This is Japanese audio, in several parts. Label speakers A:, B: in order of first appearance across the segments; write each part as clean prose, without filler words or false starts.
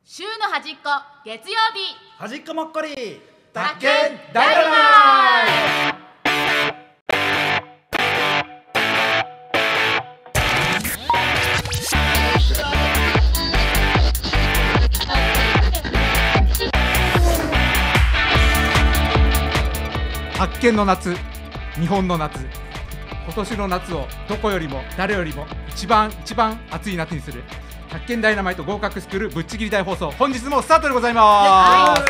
A: 週の端っこ月曜日
B: 端っこもっこり
A: 宅建ダイナマイト。
C: 発見の夏、日本の夏、今年の夏をどこよりも誰よりも一番暑い夏にする宅建ダイナマイト合格スクールぶっちぎり大放送、本日もスタートでございます。
A: あり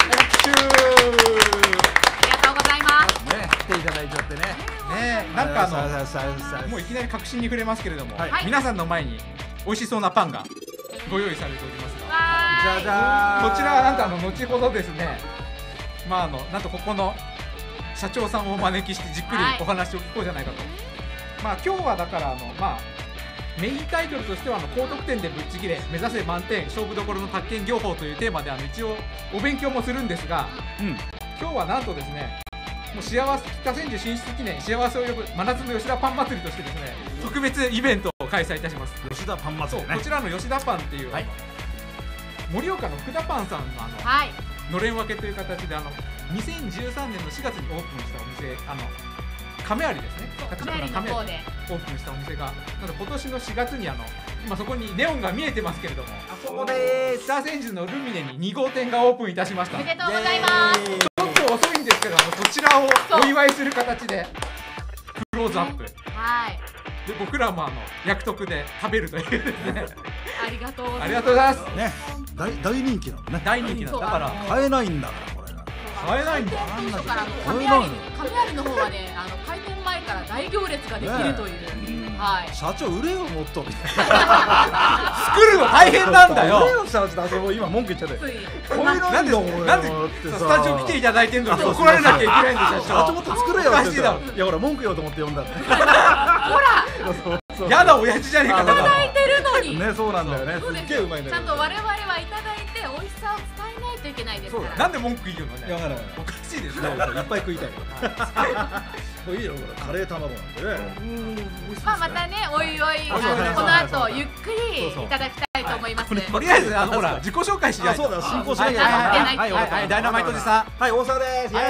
A: がとうございます。
B: ね、来ていただいちゃってね。
C: なんかもういきなり確信に触れますけれども、皆さんの前に美味しそうなパンがご用意されておりますが、
A: わーい。
C: こちらはなんと後ほどですね、なんとここの社長さんをお招きしてじっくりお話を聞こうじゃないかと。今日はだからメインタイトルとしては高得点でぶっちぎれ目指せ満点勝負どころの宅建業法というテーマで一応お勉強もするんですが、今日はなんとですね、もう北千住進出記念幸せを呼ぶ真夏の吉田パン祭りとしてですね、特別イベントを開催いたします。
B: 吉田パン祭りね。
C: こちらの吉田パンっていう、盛岡の福田パンさんののれん分けという形で2013年の4月にオープンしたお店、亀有ですね、
A: 亀有の方で
C: オープンしたお店が、なんと今年の4月に今そこにネオンが見えてますけれども、
B: あそこで
C: 北千住のルミネに2号店がオープンいたしました。
A: おめでとうございます。
C: ちょっと遅いんですけど、こちらをお祝いする形でクローズアップ、で僕らも役得で食べるというですね
A: ありがとうございます。
C: ありがとうございます
B: ね、大人気なのね。
C: 大人気なんだから
B: 買えないんだからこれが。
C: 買えないんだ。
A: 当初から亀有の方はね、開店前から大行列ができるという、
B: 社長売れよもっとみたい
C: 作るの大変なんだよ。
B: 売れよ社長、あそこ今文句言っちゃって。これなんで
C: スタジオ来ていただいてんのに怒られなきゃいけないんでしょ。
B: 社長もっと作れよって言ったら、いやほら文句言おうと思って呼んだって。ほら
C: やだ親父じゃねえか。
A: いただいてるのに
B: ね、そうなんだよね。すっげえうまいんだよ。
A: ちゃんと我々はいただいて美味しさを伝えないといけないですから。
C: なんで文句言うのね。
B: いやだから
C: おかしいですね。
B: いっぱい食いたい。いいよ、カレー卵なんてね。
A: またね、おいおいこの後ゆっくりいただきたいと思います。
C: とりあえずほら自己紹介しないと。
B: そうだ、進行しなきゃいけない。
C: はい、ダイナマイトおじさん。
B: はい、大沢です。イエーイ。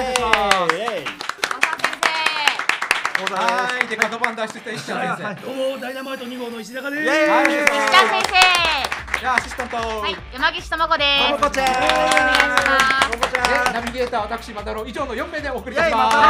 C: はい、で角番出してた石ちゃん先生。
D: どうもダイナマイト2号の石坂です。
A: 石田先生。
C: じゃあアシスタント。
A: はい、山岸智子です。
B: ともこちゃん。
A: お願いします。
C: でナビゲーター私マダロ以上の4名でお送りします。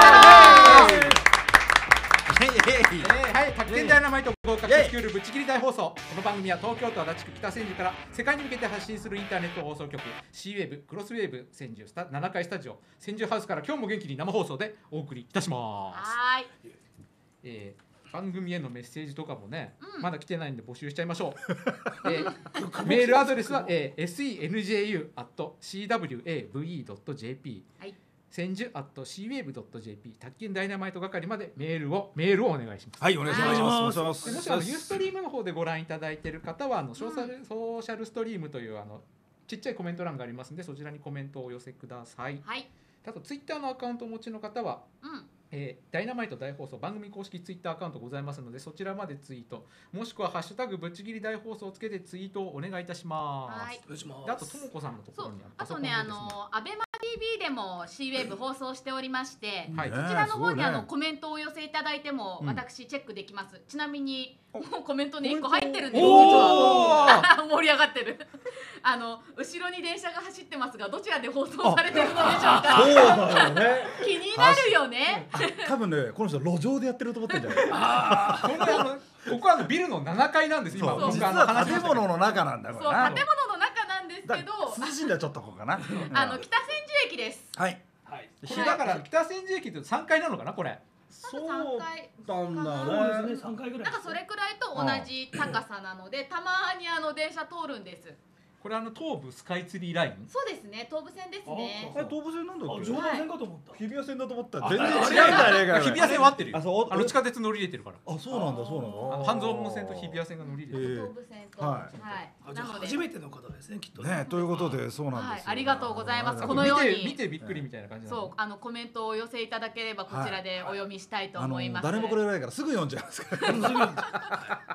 C: はい、宅建ダイナマイト合格スクールぶっちぎり大放送。この番組は東京都足立区北千住から世界に向けて発信するインターネット放送局 C ウェーブクロスウェーブ千住7階スタジオ千住ハウスから今日も元気に生放送でお送りいたします。
A: はい。
C: 番組へのメッセージとかもね、まだ来てないんで募集しちゃいましょう。メールアドレスは、senju@cwave.jp、千住 @cwave.jp 宅建ダイナマイト係までメールをお願いします。
B: はい、お願いします。
C: もしユーストリームの方でご覧いただいている方はソーシャルストリームというちっちゃいコメント欄がありますので、そちらにコメントをお寄せください。あとツイッターのアカウントをお持ちの方は、ダイナマイト大放送番組公式ツイッターアカウントございますので、そちらまでツイートもしくはハッシュタグぶっちぎり大放送をつけてツイートをお願いいたします。あとともこさんのところに
A: あとね、アベマ TV でも C ウェーブ放送しておりまして、
C: はい、
A: こちらの方にコメントをお寄せいただいても私チェックできます。ちなみにもうコメントに1個入ってるんです。実は盛り上がってる後ろに電車が走ってますが、どちらで放送されてるのでしょうか。
B: そうだよね。
A: 気になるよね。
B: 多分ね、この人路上でやってると思ってんじゃない。
C: ここはビルの7階なんです。今
B: 実は建物の中なんだこれ。
A: そう、建物の中なんですけど、
B: 涼しいんだよちょっとここかな。
A: 北千住駅です。
B: はい。
C: これだから北千住駅って3階なのかなこれ。
B: そうなんだね。
D: 3回ぐらい。
A: なんかそれくらいと同じ高さなので、たまに電車通るんです。
C: これ東武スカイツリーライン。
A: そうですね、東武線ですね。
B: 東武線なんだっけ。
D: 常磐線かと思った。
B: 日比谷線だと思った。全然違うんじゃねえかよ。
C: 日比谷線は合ってるよ。地下鉄乗り入れてるから。
B: あ、そうなんだそうなんだ。
C: 半蔵門線と日比谷線が乗り入れてる。
A: 東武線と。はい。
D: なので初めての方ですね、きっと
B: ね。ということでそうなんです。
A: ありがとうございます。このように
C: 見てびっくりみたいな感じ。
A: そう、コメントをお寄せいただければこちらでお読みしたいと思います。
B: 誰もくれないからすぐ読んじゃいますから。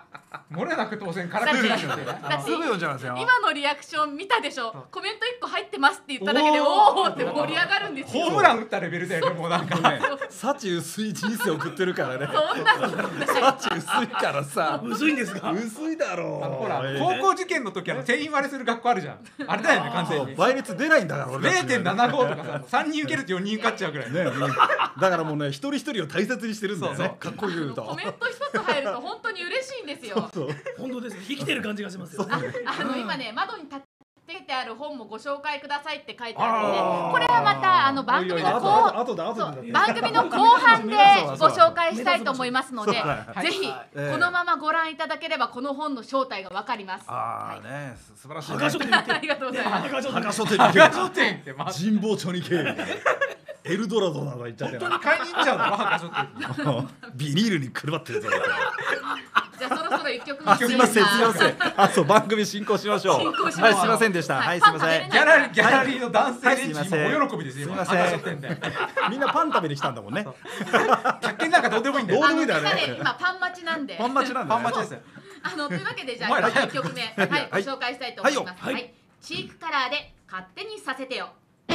C: 漏れなく当然からくりですよね。
A: だって
B: すぐ読んじゃいますよ。
A: 今のリアクション見たでしょ。コメント1個入ってますって言っただけでおおって盛り上がるんですよ。
C: ホームラン打ったレベルだよね、もうなんかね。
B: 幸薄い人生送ってるからね。
A: そんなことない。
B: 幸薄いからさ。
D: 薄いんですか。
B: 薄いだろう。
C: ほら高校受験の時定員割れする学校あるじゃん。あれだよね、完全に。
B: 倍率出ないんだから俺たち。
C: 0.75 とかさ、3人受けると4人受かっちゃうぐらい
B: ね。だからもうね、一人一人を大切にしてるんだよね。かっこいい言うと。
A: コメント一つ入ると本当に嬉しいんですよ。
D: 本当ですね。生きてる感じがしますよ。
A: 今ね、窓に立てある本もご紹介くださいって書いてあるので、これはまた番組の後半でご紹介したいと思いますので、ぜひこのままご覧いただければこの本の正体がわかります。
B: ああね、素晴らしい。
A: ありがとうございます。
B: 博書店って神保町に経営。エルドラドなど言っちゃって
C: 本当に買いに行っちゃうの博書店。
B: ビニールにくるまってるぞ。
A: じゃあそろそろ一曲
B: すみません。あ、そう番組進行しましょう。はい、すみませんでした。はい、すみません。
C: ギャラリーの男性連中もお喜びですよ。
B: すみません。みんなパン食べに来たんだもんね。
C: 100件なんかどうでもいいんだよ。
B: どうでもいいんだよね。
A: 今パン待ちなんで。
B: パン待ちなんだ。
C: パン待ちですよ。
A: というわけでじゃあ1曲目はいご紹介したいと思います。はい、チークカラーで勝手にさせてよ。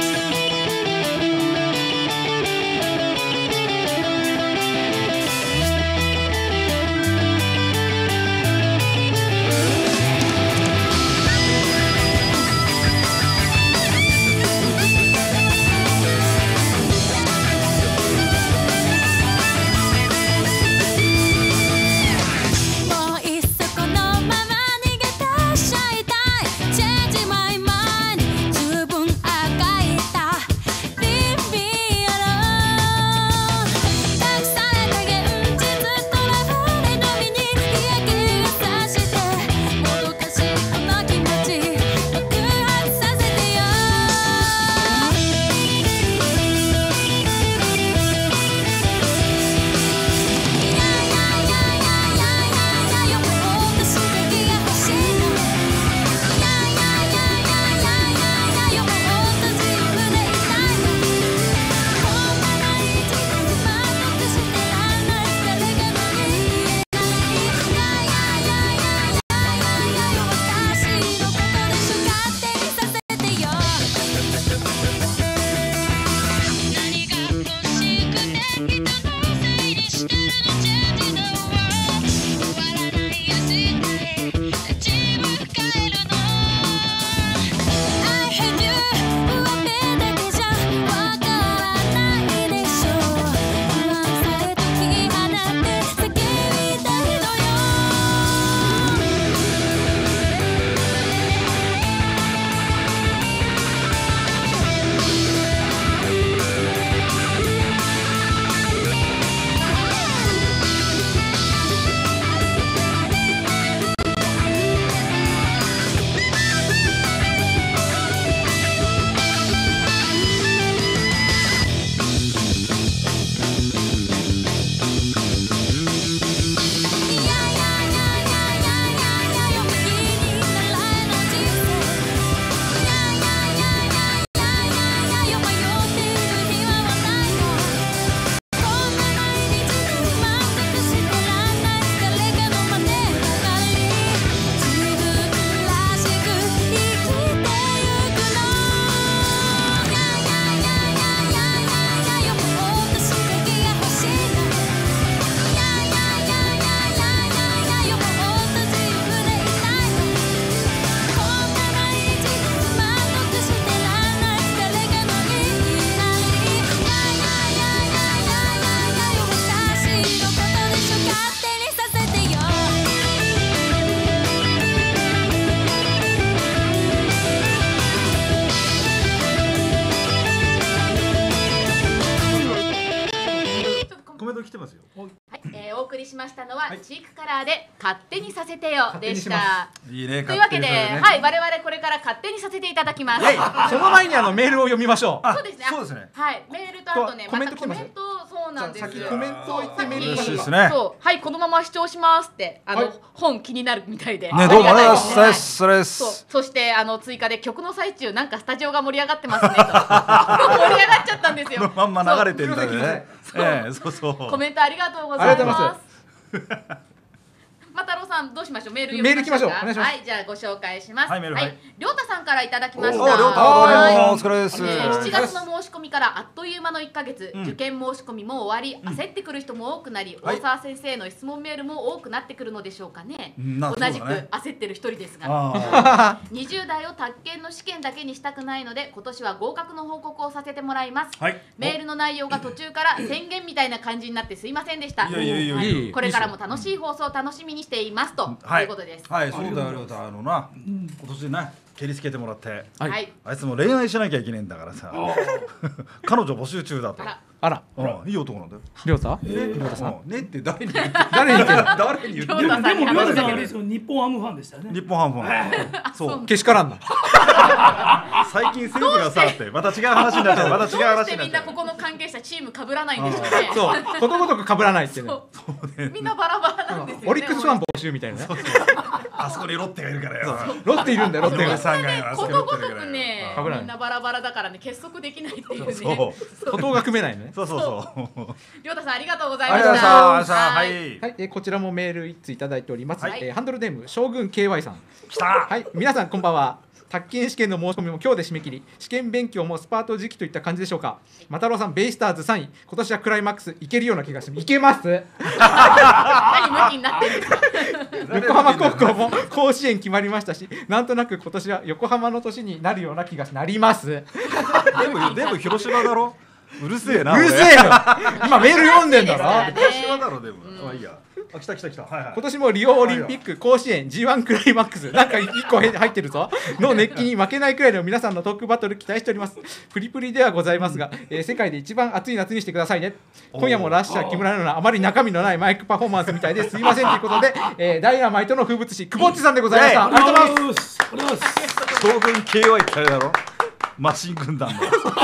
A: お送りしましたのは、チークカラーで勝手にさせてよでした。
B: いいね。
A: というわけで、はい、我々これから勝手にさせていただきます。
C: その前にメールを読みましょう。
A: そうですね。そうですね。はい、メールとあとね、またコメント、そうなんです。
C: 先コメントを言ってメール
B: 嬉しいですね。
A: そう、はい、このまま視聴しますって本気になるみたいで。
B: ね、どうもありがとうございます。それです。
A: そして追加で曲の最中なんかスタジオが盛り上がってますねと。盛り上がっちゃったんですよ。
B: まんま流れてるんだよね。そうそう。
A: コメントありがとうございます。 太郎さんどうしましょう。メール
C: メール行きましょう。お
A: か
C: 願いします。
A: はい、じゃあご紹介します。
B: はいメールはい
A: りょうたさんからいただきました。
B: おりょうた
A: はい
B: お疲れです
A: 7月の申し込みからあっという間の1ヶ月、
B: うん
A: 受験申し込みも終わり、焦ってくる人も多くなり、
B: はい
A: 大沢先生への質問メールも多くなってくるのでしょうかね。
B: な
A: 同じく
B: そうだね
A: 焦ってる一人ですが、
B: あ
A: 20代を宅建の試験だけにしたくないので今年は合格の報告をさせてもらいます。
B: ーはい
A: メールの内容が途中から宣言みたいな感じになってすいませんでした。
B: いやいやいや
A: はい
C: いい
A: これからも楽しい放送を楽しみにしていますと、
B: はい
A: いうことです。
B: はいそうだよりょうたな今年ね蹴りつけてもらって
C: はい
A: はい。
B: あいつも恋愛しなきゃいけねえんだからさ彼女募集中だと
A: あら、
C: あら、
B: うんいい男なんだよ
C: りょうた？
B: うんねって誰に言って
C: 誰に言ってる？
B: 誰に言ってる
A: りょうたさんに
D: でも
A: 話しかけて
D: 皆さんあれですよ、日本ハムファンでしたよね。
B: 日本ハムファンそう
C: けしからんな。
B: 最近西武がさってまた違う話になっちゃうまた違う
A: どう
B: 話
A: してみんな
B: になっちゃう
A: ここの関係者チーム被らないんでしょうね。
C: そう、ことごとく被らないってね。
A: そうみんなバラバラなんですよね。
C: オリックスファン募集みたいなね。
B: あそこにロッテがいるからよ
C: ロッテいるんだよ、ロッテが。
B: さんがよあそこに
A: ことご
B: ロッテがいるから
A: とくね
B: よ
C: 被らない
A: みんなバラバラだからね結束できないっていうね。
B: そう
C: ことが組めないね。
B: そうそうそう
A: りょうたさんありがとうござい
B: あり
A: ました。
B: がとうございましたは
A: はい
B: い
C: はい、こちらもメール1通いただいております。
A: はい
C: ハンドルネーム将軍 KY さん。
B: 来た
C: はい、皆さんこんばんは。宅建試験の申し込みも今日で締め切り、試験勉強もスパート時期といった感じでしょうか。マタロウさん、ベイスターズ3位、今年はクライマックスいけるような気がします。いけます。
A: 何向きになってるんですか。
C: 横浜高校も甲子園決まりましたし、なんとなく今年は横浜の年になるような気がなります。
B: でも広島だろうるせえな
C: うるせえよ。今メール読んでんだろ。
A: ね
B: 広島だろでもまあいいやあ来たはいはい
C: 今年もリオオリンピック甲子園 G1 クライマックスなんか1個入ってるぞの熱気に負けないくらいの皆さんのトークバトル期待しております。プリプリではございますが、世界で一番暑い夏にしてくださいね。今夜もラッシャー木村のようなあまり中身のないマイクパフォーマンスみたいですいませんということで、ダイナマイトの風物詩くぼっちさんでございました。ありがとうございます。
D: ありがとうございます。
B: 将軍 KY ってあれだろマシン軍団の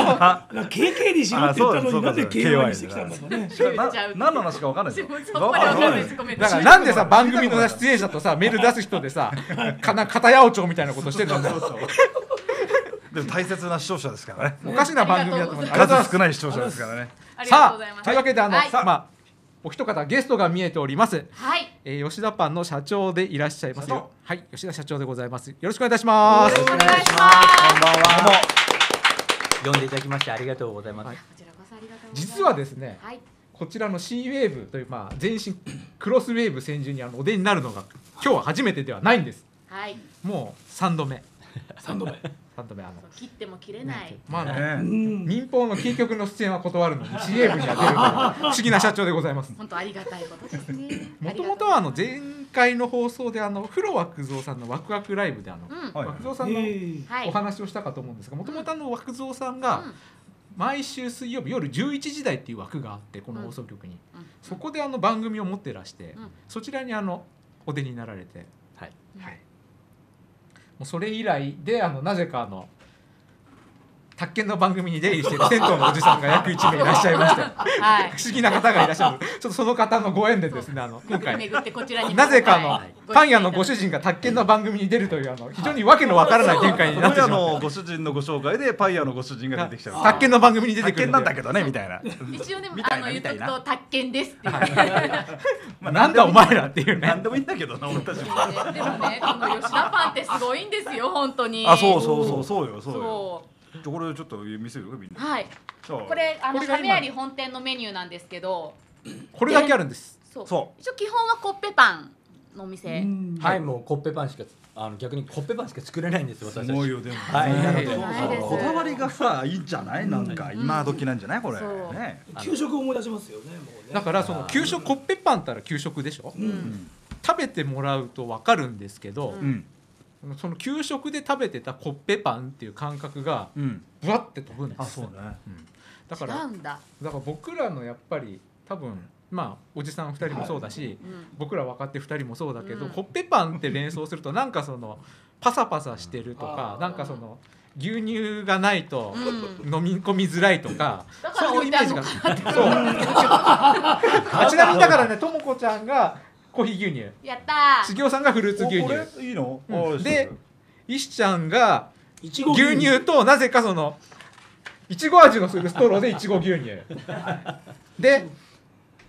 D: KK にしろって言ったのになんで KY にしてきたんだろうね。
B: 何の話か分かんないですよ
A: そこまでわかんないです。ごめんなさい。
C: だからなんでさ番組の出演者とさメール出す人でさ片八百長みたいなことしてるんだよ。
B: でも大切な視聴者ですからね
C: おかしな番組だと思います。
B: 数少ない視聴者ですからね
A: ありがとう
C: さ
A: ございます。
C: あというわけで
A: はい
C: まあお一方ゲストが見えております。
A: はい。
C: 吉田パンの社長でいらっしゃいますよ。はい、吉田社長でございます。よろしくお願いいたします。
A: よろしくお願いします。
E: こんばんは。呼んでいただきましてありがとうございます。
C: はい
A: こちらこそありがとうございます。
C: 実はですね、
A: はい。
C: こちらの C ウェーブという全身クロスウェーブ専従にお出になるのが今日は初めてではないんです。
A: はい。
C: もう3度目。
D: 3度目。
C: 3度目
A: 切っても切れない。
B: ね
C: 民放のキー局の出演は断るのに C ウェーブには出るという不思議な社長でございます。
A: 本当ありがたいことですね。
C: もともとは前回の放送で風呂枠蔵さんのワクワクライブで
A: うん。
B: はい
C: 枠蔵さんの
A: はい。
C: お話をしたかと思うんですが、もともと枠蔵さんが毎週水曜日夜11時台っていう枠があってこの放送局に、
A: うん
C: そこで番組を持ってらして、
A: うん
C: そちらにお出になられて、
E: はい。
C: はい、もうそれ以来でなぜか宅建の番組に出入りしている銭湯のおじさんが約1名いらっしゃいまして
A: はい。
C: 不思議な方がいらっしゃる。ちょっとその方のご縁でですね今回
A: 巡ってこちらに
C: なぜか
A: はい
C: パン屋のご主人が宅建の番組に出るという非常にわけのわからない展開になってし
B: パン
C: まう。
B: 屋のご主人のご紹介でパン屋のご主人が出てきちゃう
C: 宅建の番組に出てくる
B: 宅建なんだけどねみたいな
A: 一応ね
B: みたいな
A: 言っとく
B: みたいな
A: と宅建ですっていう。
B: まあ
C: なんだお前らっていうね。
B: 何でもいいんだけどな俺たちも
A: でもねこの吉田パンってすごいんですよ本当に。
B: あそうよ
A: そ
B: じゃあこれちょっと見せるよみん
A: う。
B: な
A: はい。
B: じゃあ
A: これ
C: これが今
A: 亀有本店のメニューなんですけど。
C: これだけあるんです。
A: そう。
B: そ
A: 一応基本はコッペパンのお店。
E: はい、もうコッペパンしか逆にコッペパンしか作れないんですよ私たち。
B: すごいよでも
E: はい。
C: ね
E: なので
A: ないです
B: こだわりがさいいんじゃないなんか今時なんじゃないこれ
A: そう
B: ね
D: 給食を思い出しますよね。もうね。
C: だからその給食コッペパンったら給食でしょ。
A: うん。
C: 食べてもらうとわかるんですけど、
B: うん
C: その給食で食べてたコッペパンっていう感覚が
B: うん
C: ブワッて飛ぶんです。
B: あそうね
C: だから
A: 違うんだ。
C: 僕らのやっぱり多分おじさん2人もそうだし、
A: うん。
C: 僕ら若手2人もそうだけど、
A: うん
C: コッペパンって連想するとなんかパサパサしてるとか、
D: あー
C: なんか牛乳がないと
A: うん。
C: 飲み込みづらいとか、
A: だから
C: そういうイメージが
A: 置いてあるのか
C: そうちなみにだからねともこちゃんがコーヒー牛乳、
A: やった
C: 杉尾さんがフルーツ牛
B: おこ
C: 乳、
B: れいいの
C: で石ちゃんが
D: いちご
C: 牛乳となぜかいちご味のするストローでいちご牛乳で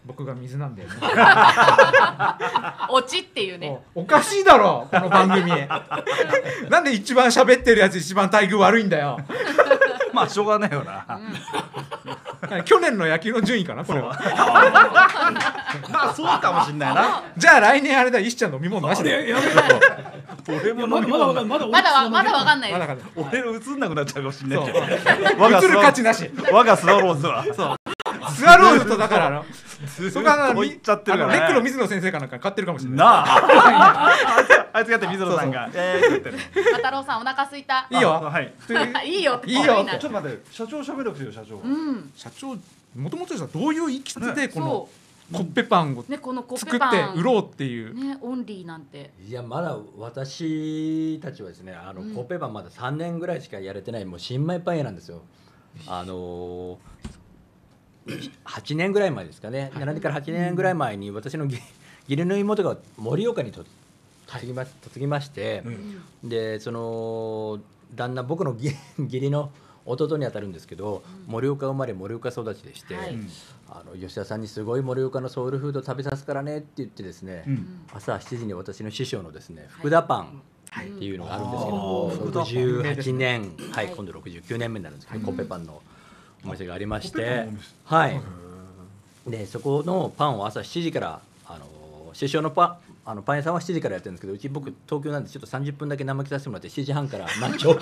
C: 僕が水なんだよね。
A: オチっていうね。
C: おかしいだろこの番組。なんで一番喋ってるやつ一番待遇悪いんだよ。
B: まあしょうがないよな。
C: 去年の野球の順位かなこれは。
B: まあそうかもしんないな。
C: じゃあ来年あれだ、石ちゃん飲み物なしで。
D: やめろ。
B: 俺も
D: まだわかんない。
A: まだわかんないです。
B: 俺の映んなくなっちゃうかもしんない。
C: 映る価値なし。
B: 我がスワローズは。
C: スワローズとだからそこは
B: 言っちゃってるからね。
C: レックの水野先生かなんか買ってるかもしれない。
B: なあ。あいつがって水野さんが。
A: 太郎さんお腹空いた。
C: いいよ。
B: はい。
A: いいよ。
C: いいよ。
B: ちょっと待って、社長喋るくせよ社長。
C: 社長もともとさどういういきさつでこのコッペパンを作って売ろうっていう
A: ねオンリーなんて。
E: いやまだ私たちはですねコッペパンまだ3年ぐらいしかやれてないもう新米パン屋なんですよ。8年ぐらい前ですかね、7年から8年ぐらい前に私の義理の妹が盛岡に嫁ぎまして、でその旦那僕の義理の弟にあたるんですけど、盛岡生まれ盛岡育ちでして、吉田さんにすごい盛岡のソウルフード食べさすからねって言ってですね、朝7時に私の師匠のですね福田パンっていうのがあるんですけども、68年、今度69年目になるんですけど、コッペパンのお店がありまして、でそこのパンを朝7時から師匠のパン屋さんは7時からやってるんですけど、うち僕東京なんでちょっと30分だけ生着させてもらって7時半から十分です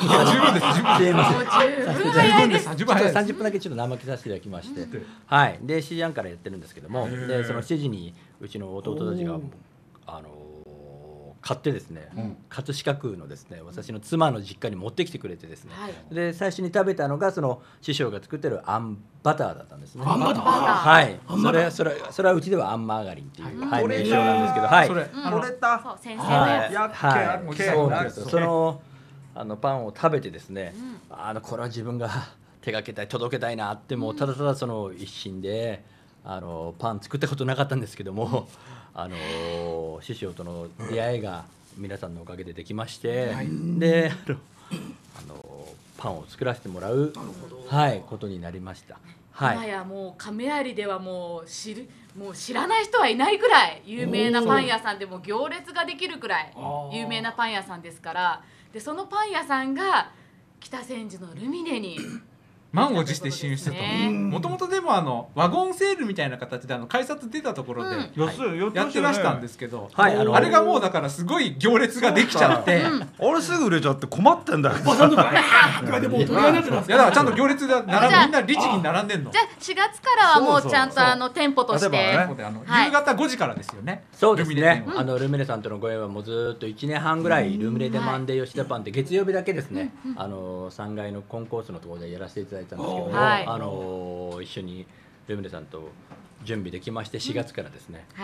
E: 30分だけちょっと生着させていただきまして、で7時半からやってるんですけども、でその7時にうちの弟たちが買ってですね、葛飾区のですね私の妻の実家に持ってきてくれてですね、で最初に食べたのがその師匠が作ってるあんバターだったんですね。
D: あんバター。
E: はい。それはうちではあんマーガリンっていう名称なんですけど、はい。
B: 取れた。
A: そう先生のやつ。
E: そうなんですよ。そのパンを食べてですね、これは自分が手がけたい届けたいなってもうただただその一心でパン作ったことなかったんですけども。師匠との出会いが皆さんのおかげでできまして、でパンを作らせてもらうことになりました。
A: 今やもう亀有ではもう知らない人はいないぐらい有名なパン屋さんでも行列ができるくらい有名なパン屋さんですから、でそのパン屋さんが北千住のルミネに
C: 満を持して進出と。もともとでもワゴンセールみたいな形で改札出たところでやってらしたんですけど、あれがもうだからすごい行列ができちゃって、
B: あれすぐ売れちゃって困ってんだよ。
D: おばさんとかでもう取り合いになってます
C: いやだからちゃんと行列がみんな律儀に並んでんの。
A: じゃあ4月からはもうちゃんと店舗として
C: 夕方5時からですよね。
E: そうですね。ルミネさんとのご縁はもうずっと1年半ぐらいルミネでマンデー吉田パンって月曜日だけですね、3階のコンコースのところでやらせていただいたんですけども、一緒にルミネさんと準備できまして4月からですね、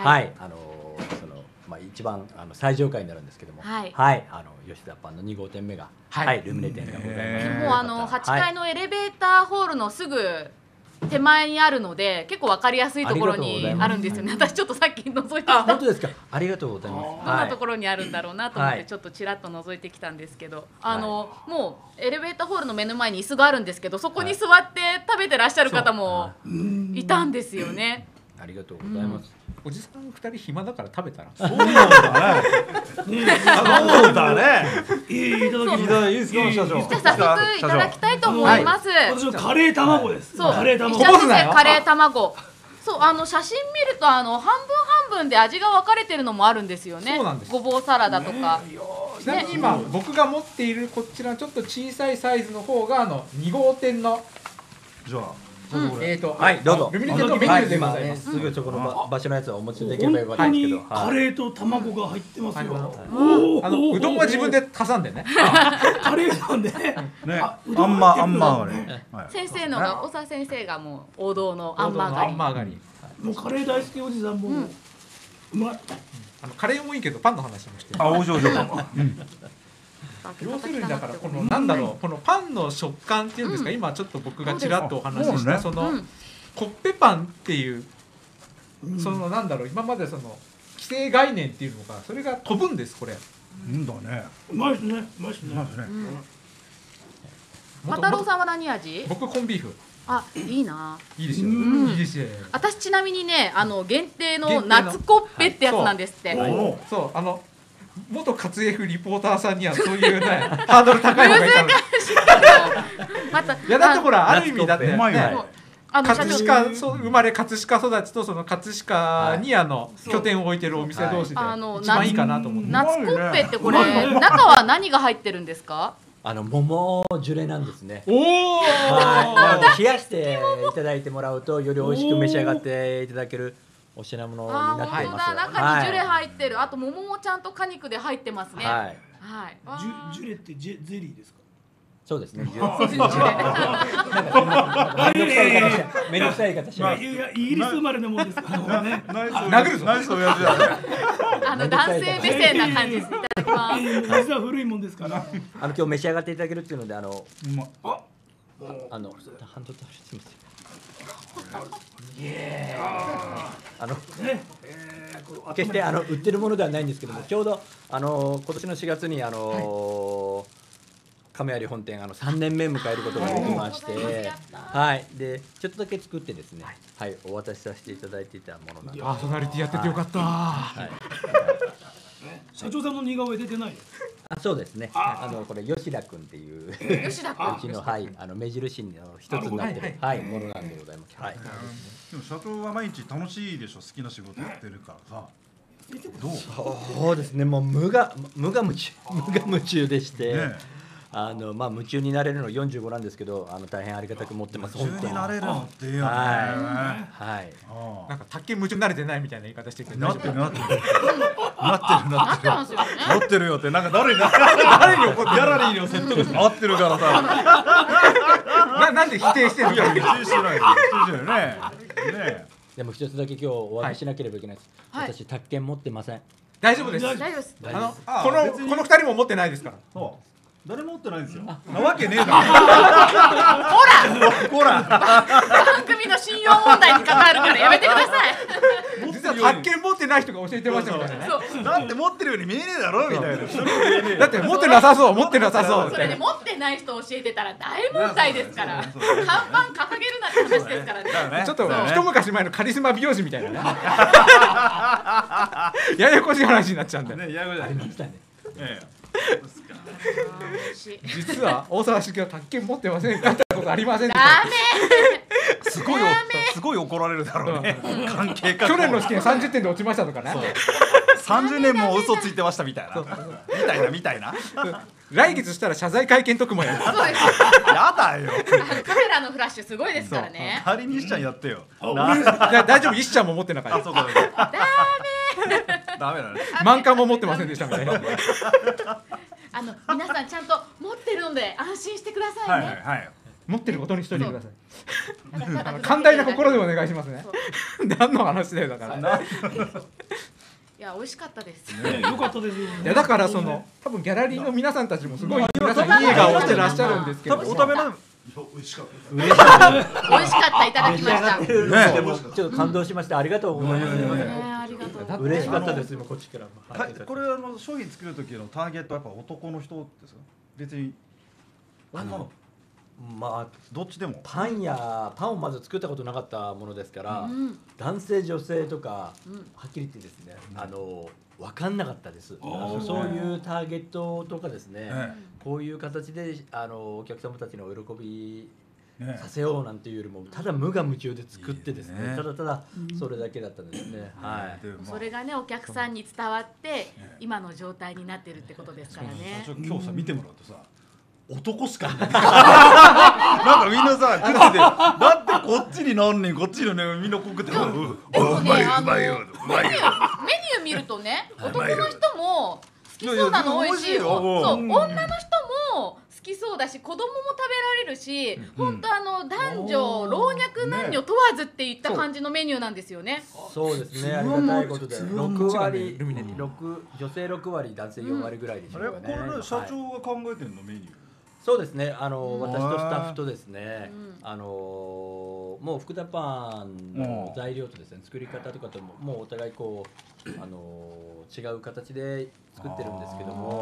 E: 一番最上階になるんですけども、吉田パンの2号店目がルミネ店がございます。
A: もう8階のエレベーターホールのすぐ手前にあるので結構分かりやすいところにあるんですよね。私ちょっとさっき覗いてきた。
E: 本当ですか。ありがとうございます。
A: どんなところにあるんだろうなと思ってちょっとちらっと覗いてきたんですけど、もうエレベーターホールの目の前に椅子があるんですけど、そこに座って食べてらっしゃる方もいたんですよね。
E: ありがとうございます。
C: おじさん2人暇だから食べたら。
B: そうなんだね。そうだね。
D: いいですか社長。
A: じゃあ早速いただきたいと思います。
D: 私のカレー卵です。
A: そう。
D: カレー卵。
A: 石田先生カレー卵。そう写真見ると半分半分で味が分かれてるのもあるんですよね。
C: そうなんです。
A: ごぼうサラダとか。
C: ちなみに今僕が持っているこちらちょっと小さいサイズの方が2号店の。
B: じゃあ。
E: はいどうぞ。
C: ルミネ店のメニューでございます。
E: すぐそこの場所のやつをお持ちできればよかったんですけど。
D: カレーと卵が入ってますよ。
C: うどんは自分で挟んでね。
D: カレーなんで。
B: ね。あんまあれ。
A: 先生のが長先生がもう王道のあんマーガリン。
D: もうカレー大好きおじさんもうまい。
C: カレーもいいけどパンの話もして。
B: お上手。
C: 要するにだからこのなんだろうこのパンの食感っていうんですか、今ちょっと僕がちらっとお話ししたそのコッペパンっていうそのなんだろう今までその既成概念っていうのがそれが飛ぶんですこれ。
B: うんだね。
D: うまいですね。うまいですね。
A: マタロウさんは何味？
C: 僕コンビーフ。
A: あ、いいな。
C: いいですよ、いいですよ。
A: 私ちなみにね、限定の夏コッペってやつなんですって。
C: そう元活 F リポーターさんにはそういうねハードル高いのがいたの。
A: また、
C: いやだってほらある意味だってね。葛飾生まれ葛飾育ちとその葛飾に拠点を置いてるお店同士で一番いいかなと思って。
A: 夏コッペってこれ中は何が入ってるんですか？
E: 桃ジュレなんですね。
C: おお。
E: 冷やしていただいてもらうとより美味しく召し上がっていただけるお品物になっています。
A: 中にジュレ入ってる。あと桃もちゃんと果肉で入ってますね。はい。
D: ジュレってゼリーですか？
E: そうですね。めんどくさい形。
D: イギリス生まれのもんですからね。
C: 殴るぞ。
B: ナイス親父だね。
A: 男性目線な感じです。いただきます。
D: 実は古いもんですから。
E: 今日召し上がっていただけるっていうのでハンドタオルすみません。決して売ってるものではないんですけども、ちょうど今年の4月に亀有本店3年目迎えることができまして、はい、でちょっとだけ作ってですね、はい、お渡しさせていただいていたものなんで。
C: パーソナリティやっててよかった。
D: 社長さんの似顔絵出てない？
E: そうですね。これ吉田君っていううちの目印の一つになってるものなんでございます。はい。
B: でも社長は毎日楽しいでしょ。好きな仕事やってるからさ。どう？
E: そうですね。もう無我夢中でして。夢中になれるの45なんですけど、大変ありがたく持ってます。
B: 夢中になれるのっていいよね。
E: はい。
C: なんか卓球夢中になれてないみたいな言い方してるけど。
B: なってる
A: ますよね。
B: なってるよってなんか誰に怒ってギャラリーの説得して合ってるからさ。
C: なんで否定してるの？
B: 否定してない。ね。
E: でも一つだけ今日お詫びしなければいけないです。私宅建持ってません。
C: 大丈夫です。
A: 大丈夫です。
C: この2人も持ってないですから。
B: 誰も持ってないんですよ。なわけねえだろ。ほら。
A: 番組の信用問題に関わるからやめてください。
C: 実は発見持ってない人が教えてましたからね。
B: だって持ってるように見えねえだろみたいな。
C: だって持ってなさそう。
A: それで持ってない人を教えてたら大問題ですから。看板掲げるなって話ですからね。
C: ちょっと一昔前のカリスマ美容師みたいなね。ややこしい話になっちゃうんだよね。
B: ややこしい。
E: ありましたね。
C: 実は大沢茂は宅建持ってませんかってことありませんでした。
A: ダメ。
B: すごい怒られるだろうね。関係
C: 去年の試験30点で落ちましたとかね。
B: 30年も嘘ついてましたみたいな。みたいな。
C: 来月したら謝罪会見特もやる。
A: そうです。
B: やだよ。
A: カメラのフラッシュすごいですからね。
B: 仮にしちゃんやってよ。
C: 大丈夫、石ちゃんも持ってなかった。
B: ダメだね。
C: 満館も持ってませんでしたみたいな。
A: 皆さんちゃんと持ってるので安心してくださいね。
C: 持ってることにしといてください。寛大な心でお願いしますね。何の話だよだから。
A: いや美味しかったです。
D: よかったです。い
C: やだから多分ギャラリーの皆さんたちもすごい皆さんいい笑顔をしてらっしゃるんですけど。
B: お食べな。
A: 美味しかった、いただきました。
E: ちょっと感動しました。ありがとうございます。嬉しかったです今こっちから。
B: これ商品作る時のターゲットはやっぱ男の人ですか？別に女の。どっちでも
E: パンをまず作ったことなかったものですから、男性女性とかはっきり言ってですね、分かんなかったです。そういうターゲットとかですね、こういう形でお客様たちのお喜びさせようなんていうよりもただ無我夢中で作ってですね、ただそれだけだったんですね。
A: それがねお客さんに伝わって今の状態になってるってことですからね。
B: 今日さ見てもらうとさ男しかいない。なんかみんなさ食ってて、だってこっちに何人こっちのねみんなこう食ってる。うまいようまいよ。
A: メニュー見るとね男の人も好きそうなの美味しいよ。そう女の人も好きそうだし子供も食べられるし、本当男女老若男女問わずっていった感じのメニューなんですよね。
E: そうですね。ありがたいことで6割女性6割男性4割ぐらいでしょうかね。
B: これ社長が考えてるのメニュー？
E: そうですね。私とスタッフとですね、もう福田パンの材料とですね、作り方とかともうお互いこう違う形で作ってるんですけども、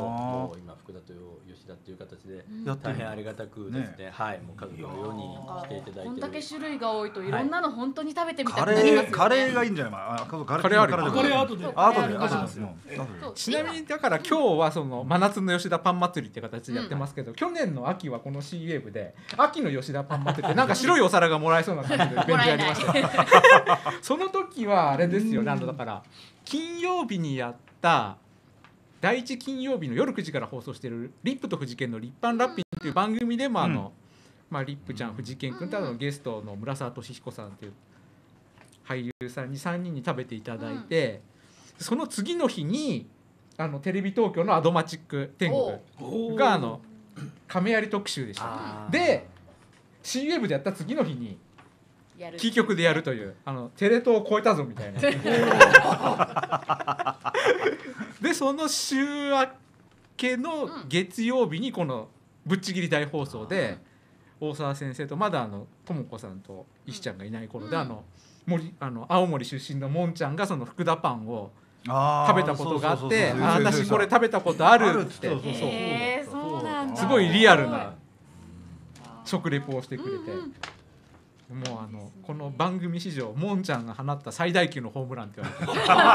E: 今福田と吉田っていう形で
B: やってる
E: 大変ありがたくですね、はい、もう家族のように来ていただいてる。
A: こんだけ種類が多いといろんなの本当に食べてみた
B: カ
A: くなりますよね。
B: レーカレーがいいんじゃない？カレーある。
D: カレー後で
B: 後で
A: そう
B: 出しますよ。
A: そう
C: ちなみにだから今日はその真夏の吉田パン祭りって形でやってますけど、去年の秋はこの C ウェーブで秋の吉田パン祭りってなんか白いお皿がもらえそうな感じでイベントやりましたよその時はあれですよ、だから金曜日にやった第1金曜日の夜9時から放送しているリップと藤健のリッパンラッピンっていう番組でもリップちゃん藤健君とゲストの村沢俊彦さんっていう俳優さんに3人に食べていただいて、その次の日にテレビ東京のアドマチック天国が亀有特集でした。で C ウェーブでやった次の日にキー局でやるというテレ東を超えたぞみたいなでその週明けの月曜日にこのぶっちぎり大放送で大沢先生とまだ智子さんと石ちゃんがいない頃で青森出身のもんちゃんがその福田パンを食べたことがあって「私これ食べたことある」ってすごいリアルな食レポをしてくれて。もうこの番組史上もんちゃんが放った最大級のホームランって言われ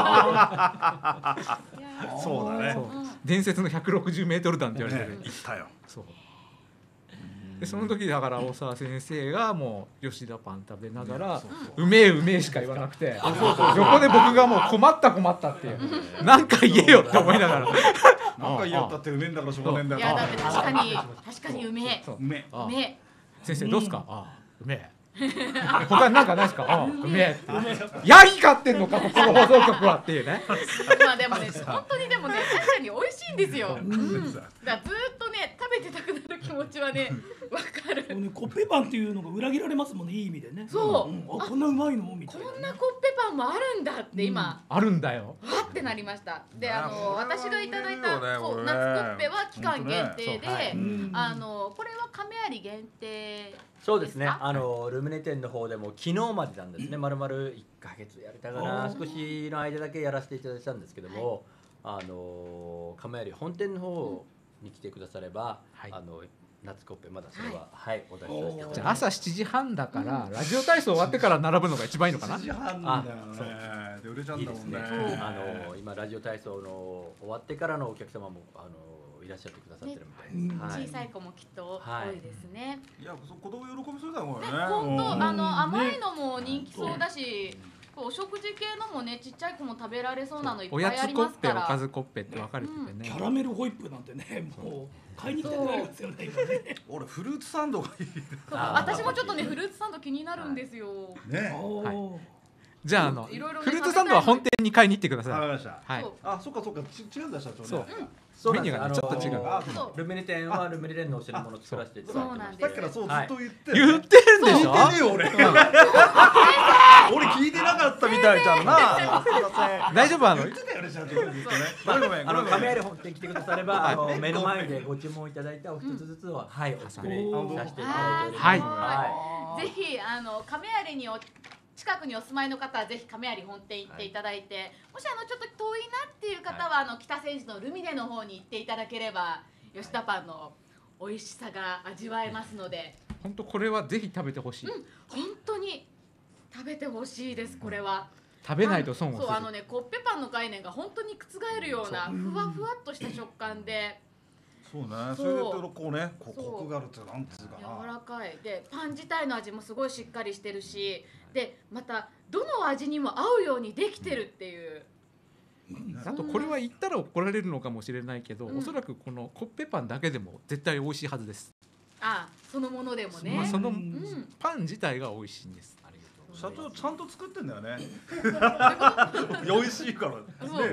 C: て
B: そうだね。
C: 伝説の160メートル弾って言われてる。
B: 言ったよ。
C: そうでその時だから大沢先生がもう吉田パン食べながらうめえうめえしか言わなくて、横で僕がもう困ったっていうなんか言えよって思いながら
B: なんか言ったってうめえんだからしょうがねえんだよ。
A: いやだって確かにうめえ。
B: うめえ。
C: 先生どうすか？うめえ。他になんかないですか？うめえ。ヤギ飼ってんのかここの放送局はっていうね。
A: まあでもね本当に確かに美味しいんですよ。だからずっとね食べてたくなる気持ちはねわかる。
D: コッペパンっていうのが裏切られますもんね、いい意味でね。
A: そう
D: こんなうまいのみたいな。
A: こんなコッペパンもあるんだって今
C: あるんだよ。
A: わってなりました。で私がいただいた夏コッペは期間限定でこれは亀有限定。
E: そうですね。ルミネ店の方でも昨日までなんですね。丸々1ヶ月やれたかな。少しの間だけやらせていただいたんですけども、亀有本店の方に来てくだされば、夏コッペまだそれはお出しさせていただきます。
C: じゃあ朝7時半だからラジオ体操終わってから並ぶのが一番いいのかな。
B: 7時半だよね。で売れちゃうんだもんね。
E: 今ラジオ体操の終わってからのお客様もいらっしゃってくださってるみたいです。
A: 小さい子もきっと多いですね。
B: いや、子供喜びそうだもんね。
A: 本当甘いのも人気そうだし、お食事系のもねちっちゃい子も食べられそうなのいっぱいありますから。
C: おやつコッペ、おかずコッペって分かれててね。
D: キャラメルホイップなんてね、もう買いに来たくなりますよね。
B: 俺フルーツサンドがいい。
A: 私もちょっとねフルーツサンド気になるんですよ。
B: ね。
C: じゃあフルーツサンドは本店に買いに行ってください。
B: わかりました。
C: はい。
B: あ、そっか違うんだ社長ね。
E: そう
C: メニューがちょっと違う。
E: ルミネ店はルミネ店のお品物を作らせていただいてます。
B: さっきからそうずっと言って
C: るんでしょ。
B: 聞いてねえよ俺。俺聞いてなかったみたいじゃんな。
C: 大丈夫
B: 言ってたよね社長。ごめん。
E: 亀有本店来てくだされば目の前でご注文いただいたお一つずつはお作りさせていただいております。
A: はい。ぜひ亀有に近くにお住まいの方はぜひ亀有本店行っていただいて、もしちょっと遠いなっていう方は北千住のルミネの方に行っていただければ吉田パンの美味しさが味わえますので、
C: 本当これはぜひ食べてほしい。
A: 本当に食べてほしいです。これは
C: 食べないと損をする。
A: そうコッペパンの概念が本当に覆るようなふわふわっとした食感で。
B: そうね。それでこうね、コクがあるってなんつうかな。
A: 柔らかいでパン自体の味もすごいしっかりしてるし、でまたどの味にも合うようにできてるっていう。
C: あとこれは言ったら怒られるのかもしれないけど、おそらくこのコッペパンだけでも絶対美味しいはずです。
A: そのものでもね。
C: そのパン自体が美味しいんです。
B: 社長ちゃんと作ってんだよね。美味しいから。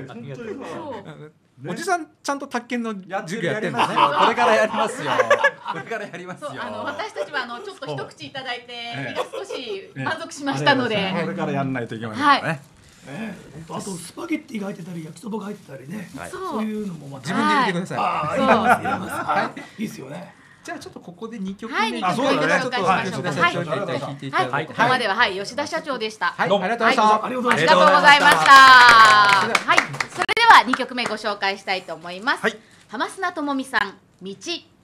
C: おじさんちゃんと宅建の授業やってるん
E: ですね。これからやりますよ。これからやりますよ。
A: 私たちはちょっと一口いただいて胃が少し満足しましたので、
B: これからやんないといけないね。
D: あとスパゲッティが入ってたり焼きそばが入ってたりね、そういうのもまた
C: 自分で入れてください。
D: 入れます。いいですよね。
C: じゃあちょっとここで2曲
A: 目
C: に
A: 紹介しましょうか。
C: はい。
A: ここまでは吉田社長でした。
C: はい、ありがとうございました。
A: ありがとうございました。はい、それでは2曲目ご紹介したいと思います。 浜砂智美さん、道。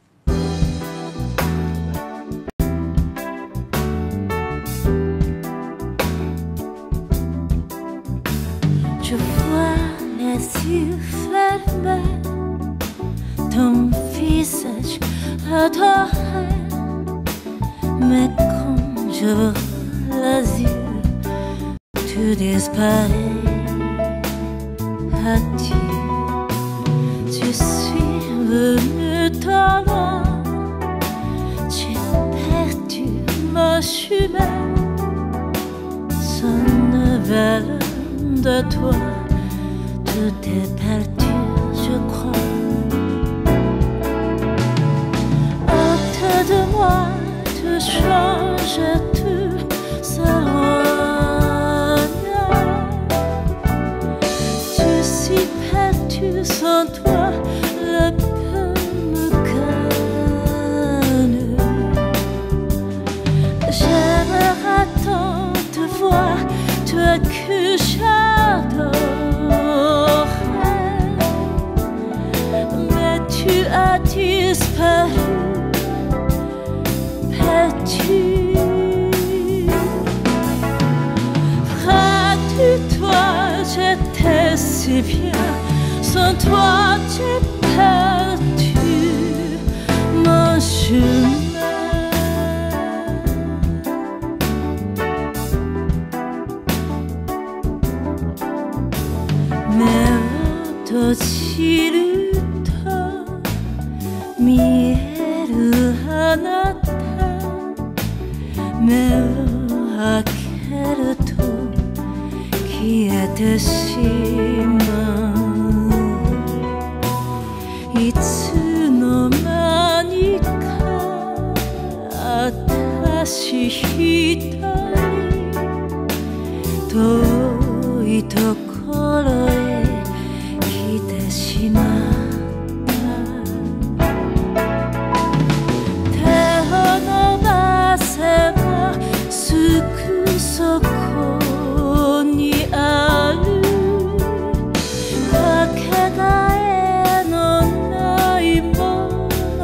F: Je vois les yeux fermés, ton visage adoré. Mais quand je vois les yeux, tu disparais. As-tu, tu suis venu trop loin, j'ai perdu mon chemin. Sans nouvelle de toi, tout est perdu, je crois. Autour de moi, tout change, tout s'éloigne. Je suis perdu sans toi, le peu me gagne. J'aimerais tant te voir, toi que j'adorais, mais tu as disparu, perdu. Près de toi, j'étais si bien, sans toi, j'ai perdu mon chemin.目を閉じると見えるあなた、目を開けると消えてしまう。いつの間にか私一人遠いところへ来てしまった。手を伸ばせばすぐそこにある、かけがえのないもの。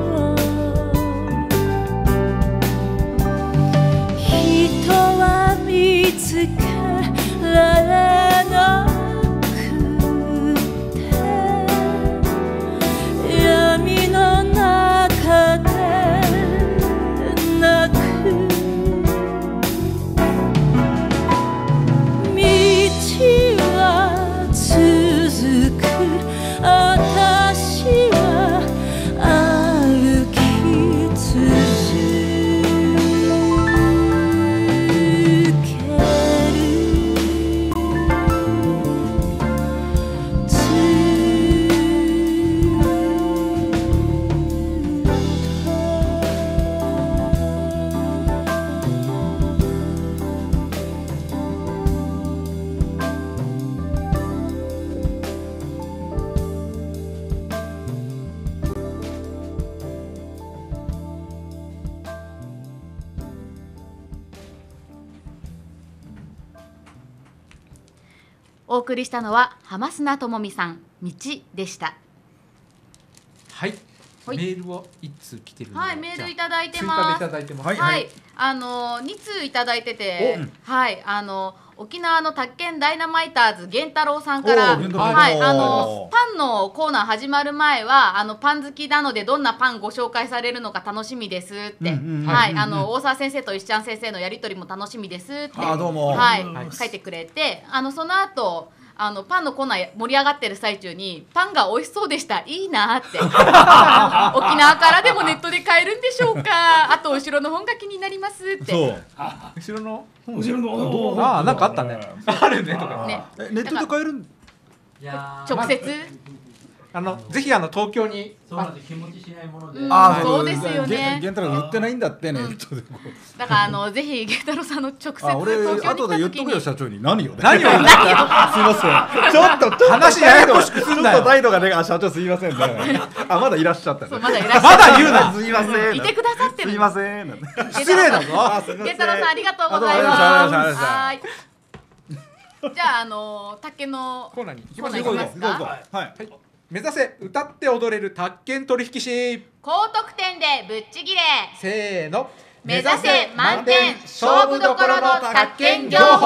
F: 人は見つけられなくて、闇の中で泣く。道は続く、私は歩き続ける。
A: お送りしたのは浜砂智美さん、道でした。
C: はい、
A: はい
C: メールを一通来てるので、
A: はい、メールいただいて
C: 追加
A: ます。
C: でいただいてます。
A: はい、2通いただいてて、はい、沖縄の宅建ダイナマイターズ源太郎さんから、
B: お源太郎
A: はい、
B: お
A: パンのコーナー始まる前はパン好きなのでどんなパンご紹介されるのか楽しみですって、はい、大沢先生と石ちゃん先生のやり取りも楽しみですって、
B: どうも
A: はい
D: はい
A: 書いてくれて、その後パンのコーナー盛り上がってる最中にパンが美味しそうでした、いいなって沖縄からでもネットで買えるんでしょうか、あと後ろの本が気になりますって。
B: そう
C: 後ろの
D: 後ろの
C: ああ、なんかあったね。あるねとか。
A: ね、
B: ネットで買えるん
E: いや
A: 直接、
C: ぜひ東京に。
E: そうなんです、日持ちしないもので、
A: そうですよね。
B: 源太郎売ってないんだってネットでこう
A: だからぜひ源太郎さんの直接
B: 俺
A: 東京
B: 後で
A: に来た時に
B: 言っとくよ社長に何を
C: 何を
B: すいませんちょっと
C: 話ややこしくすんなよ
B: ちょっと態度がね社長すいませんねまだいらっしゃったね
A: そうまだいらっしゃる、
C: まだ言うな。
B: すいません
A: いてくださってる。
B: すいません
C: 失礼だぞ。
A: 源太郎さんありがとうござい
B: あ
A: ます。
B: どうもありがとうございました
A: はい。じゃあ竹の
C: コーナーに行き
A: コーナー
C: ましょう。
A: 行きますか。
B: はい
C: 目指せ歌って踊れる宅建取引士。
A: 高得点でぶっちぎれ。
C: せーの、
A: 目指せ満点勝負どころの宅建業法。